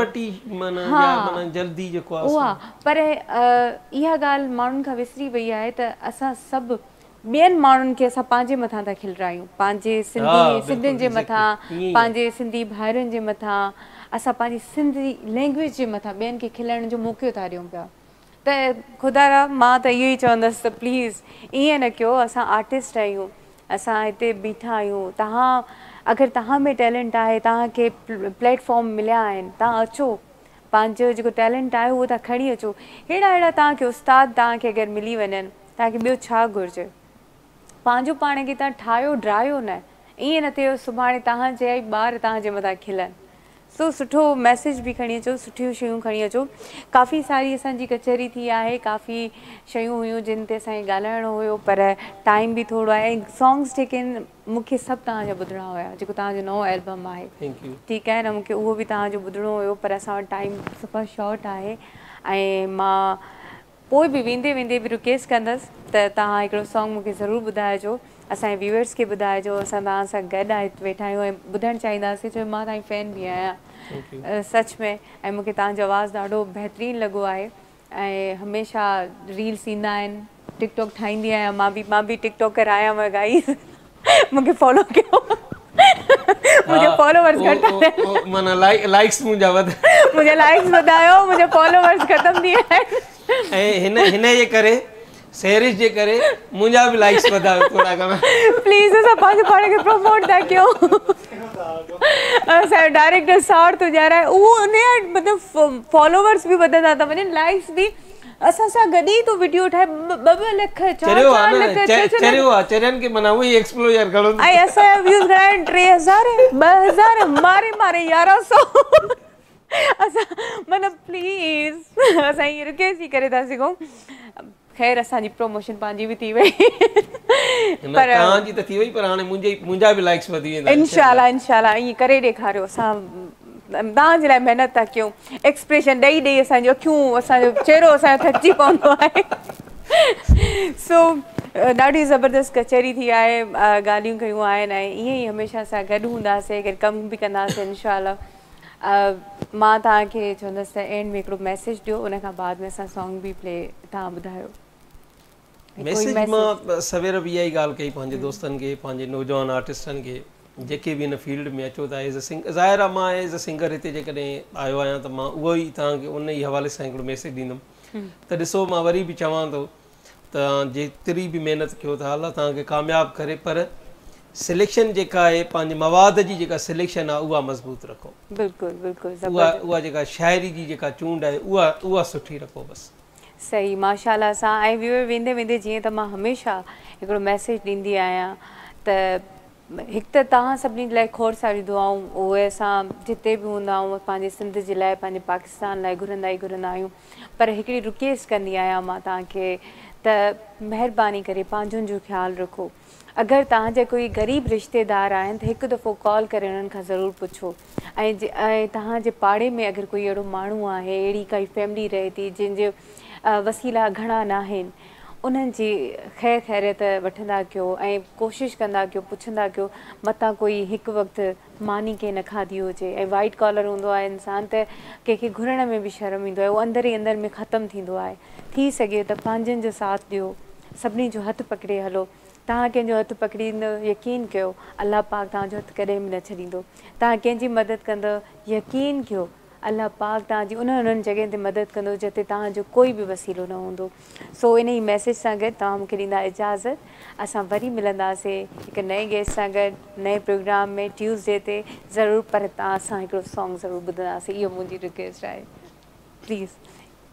उहा। पर इहा ॻाल्हि माण्हुनि खां विसरी वई आहे त असां सभु ॿियनि माण्हुनि खे असां पंहिंजे मथां था खिलरायूं, पंहिंजे सिंधी सिंधियुनि जे मथां, पंहिंजे सिंधी भाइरुनि जे मथां, असां पंहिंजी सिंधी लैंग्वेज जे मथां ॿियनि खे खिलण जो मौक़ो था ॾियूं पिया। त ख़ुदा रा मां त इहो ई चवंदसि त प्लीज़ ईअं न कयो। असां आर्टिस्ट आहियूं, असां हिते बीठा आहियूं। तव्हां अगरि तव्हां में टैलेंट आहे, तव्हांखे प्लेटफॉर्म मिलिया आहिनि, तव्हां अचो, पंहिंजो जेको टैलेंट आहे उहो तव्हां खणी अचो। अहिड़ा अहिड़ा तव्हांखे उस्ताद तव्हांखे अगरि मिली वञनि, तव्हांखे ॿियो छा घुरिजे? पंहिंजो पाण खे तव्हां ठाहियो ड्रायो न, ईअं न थियो सुभाणे तव्हांजे ॿार तव्हांजे मथां खिलनि। सो सुठो मैसेज बि खणी अचो, सुठियूं शयूं खणी अचो। काफ़ी सारी असांजी कचहरी थी आहे, काफ़ी शयूं हुयूं जिन ते असांखे ॻाल्हाइणो हुयो, पर टाइम बि थोरो आहे। ऐं सॉन्ग्स जेके आहिनि मूंखे सभु तव्हांजा ॿुधणा हुया, जेको तव्हांजो नओं एल्बम आहे, ठीकु आहे न, मूंखे उहो बि तव्हांजो ॿुधणो हुयो, पर असां वटि टाइम सुपर शॉर्ट आहे। ऐं मां पोइ बि वेंदे वेंदे बि रिक्वेस्ट कंदसि त तव्हां हिकिड़ो सॉन्ग मूंखे ज़रूरु ॿुधाइजो, असांजे व्यूअर्स खे ॿुधाइजो। असां तव्हां सां गॾु आहे वेठा आहियूं ऐं ॿुधणु चाहींदासीं, छो मां तव्हांजी फैन बि आहियां सच में। ऐं मूंखे तव्हांजो आवाज़ु ॾाढो बहितरीनु लॻो आहे। ऐं हमेशह रील्स ईंदा आहिनि, टिकटॉक ठाहींदी आहियां मां बि, मां बि टिकटॉकर आहियां। मां गाइस मूंखे फॉलो कयो, मुंहिंजा फॉलोवर्स घटि माना लाइक्स मुंहिंजा वध मुंहिंजा लाइक्स वधायो, मुंहिंजा फॉलोवर्स ख़तमु थी विया आहिनि। ऐं हिन हिन जे करे सेरिश जे करे मुंहिंजा बि लाइक्स वधायो थोरा घणा प्लीज़। असां पंहिंजे पाण खे प्रमोट था कयूं। असांजो डायरेक्टर सार थो ॼाणाए, उहो उन जा मतिलबु फॉलोवर्स बि वधंदा था वञनि, लाइक्स बि असां सां गॾु ई तो वीडियो ठाहे ॿ ॿ लख चरियो आहे चरियो आहे चरियनि खे माना उहो ई एक्सप्लोजर करो। ऐं असांजा व्यूज़ घणा आहिनि? टे हज़ार ॿ हज़ार मारे मारे यारहं सौ। असां मतिलबु प्लीज़ असां हीअ रिक्वेस्ट ई करे था सघूं। ख़ैर असांजी प्रमोशन पंहिंजी बि थी वई, पर तव्हांजी त थी वई, पर हाणे मुंहिंजे मुंहिंजा बि लाइक्स वधी वेंदा। इंशाल्लाह इंशाल्लाह ईअं करे ॾेखारियो। असां तव्हांजे लाइ महिनत था कयूं, एक्सप्रेशन ॾेई ॾेई असांजो अखियूं, असांजो चहिरो असांजो थकिजी पवंदो आहे। सो ॾाढी ज़बरदस्त कचहरी थी आहे, ॻाल्हियूं कयूं आहिनि, ऐं ईअं ई हमेशह असां गॾु हूंदासीं, गॾु कमु बि कंदासीं इंशाल्लाह। मां तव्हांखे चवंदसि त एंड में हिकिड़ो मैसेज ॾियो, उन खां बाद में असां सॉन्ग बि प्ले तव्हां ॿुधायो। मैसेज मां सवेर बि इहा ई ॻाल्हि कई पंहिंजे दोस्तनि खे, पंहिंजे नौजवान आर्टिस्टनि खे, जेके बि हिन फील्ड में अचो था एज़ अ सिंग ज़ाहिर आहे मां एज़ अ सिंगर हिते जेकॾहिं आयो आहियां त मां उहो ई तव्हांखे उन ई हवाले सां हिकिड़ो मैसेज ॾींदुमि त ॾिसो मां वरी बि चवां थो त जेतिरी बि महिनत कयो था अलाह तव्हांखे कामयाबु करे पर सिलेक्शन जेका आहे पंहिंजे मवाद जी जेका सिलेक्शन आहे उहा मज़बूत रखो बिल्कुलु बिल्कुलु उहा उहा जेका शाइरी जी जेका चूंड आहे उहा उहा सुठी रखो बसि सही माशाल्लाह सां ऐं व्यूअर वेंदे वेंदे जीअं त मां हमेशह हिकिड़ो मैसेज ॾींदी आहियां त हिकु त तव्हां सभिनी लाइ खोड़ सारियूं दुआऊं उहे असां जिते बि हूंदा आहियूं पंहिंजे सिंध जे लाइ पंहिंजे पाकिस्तान लाइ घुरंदा ई घुरंदा आहियूं पर हिकिड़ी रिक्वेस्ट कंदी आहियां मां तव्हांखे त महिरबानी करे पंहिंजनि जो ख़्यालु रखो अगरि तव्हांजा कोई ग़रीब रिश्तेदार आहिनि त हिकु दफ़ो कॉल करे उन्हनि खां ज़रूरु पुछो ऐं ऐं तव्हांजे पाड़े में अगरि कोई अहिड़ो माण्हू आहे अहिड़ी काई फैमिली रहे थी जंहिंजे वसीला घणा न आहिनि उन्हनि जी ख़ैर ख़ैरियत वठंदा कयो ऐं कोशिशि कंदा कयो पुछंदा कयो मतां कोई हिकु वक़्तु मानी कंहिं न खाधी हुजे ऐं वाइट कॉलर हूंदो आहे इंसानु त कंहिंखे घुरण में बि शर्म ईंदो आहे उहो अंदरि ई अंदरि में ख़तमु थींदो आहे थी सघे त पंहिंजनि जो साथ ॾियो सभिनी जो हथु पकिड़े हलो तव्हां कंहिंजो हथु पकिड़ींदो यकीन कयो अलाह पाक तव्हांजो हथु कॾहिं बि न छॾींदो तव्हां कंहिंजी मदद कंदव यकीन कयो अलाह पाक तव्हांजी उन उन्हनि जॻहियुनि ते मदद कंदो जिते तव्हांजो कोई बि वसीलो न हूंदो सो इन ई मैसेज सां गॾु तव्हां मूंखे ॾींदा इजाज़त असां वरी मिलंदासीं हिकु नए गेस्ट सां गॾु नए प्रोग्राम में ट्यूसडे ते ज़रूरु पर तव्हां सां हिकिड़ो सॉन्ग ज़रूरु ॿुधंदासीं इहो मुंहिंजी रिक्वेस्ट आहे प्लीज़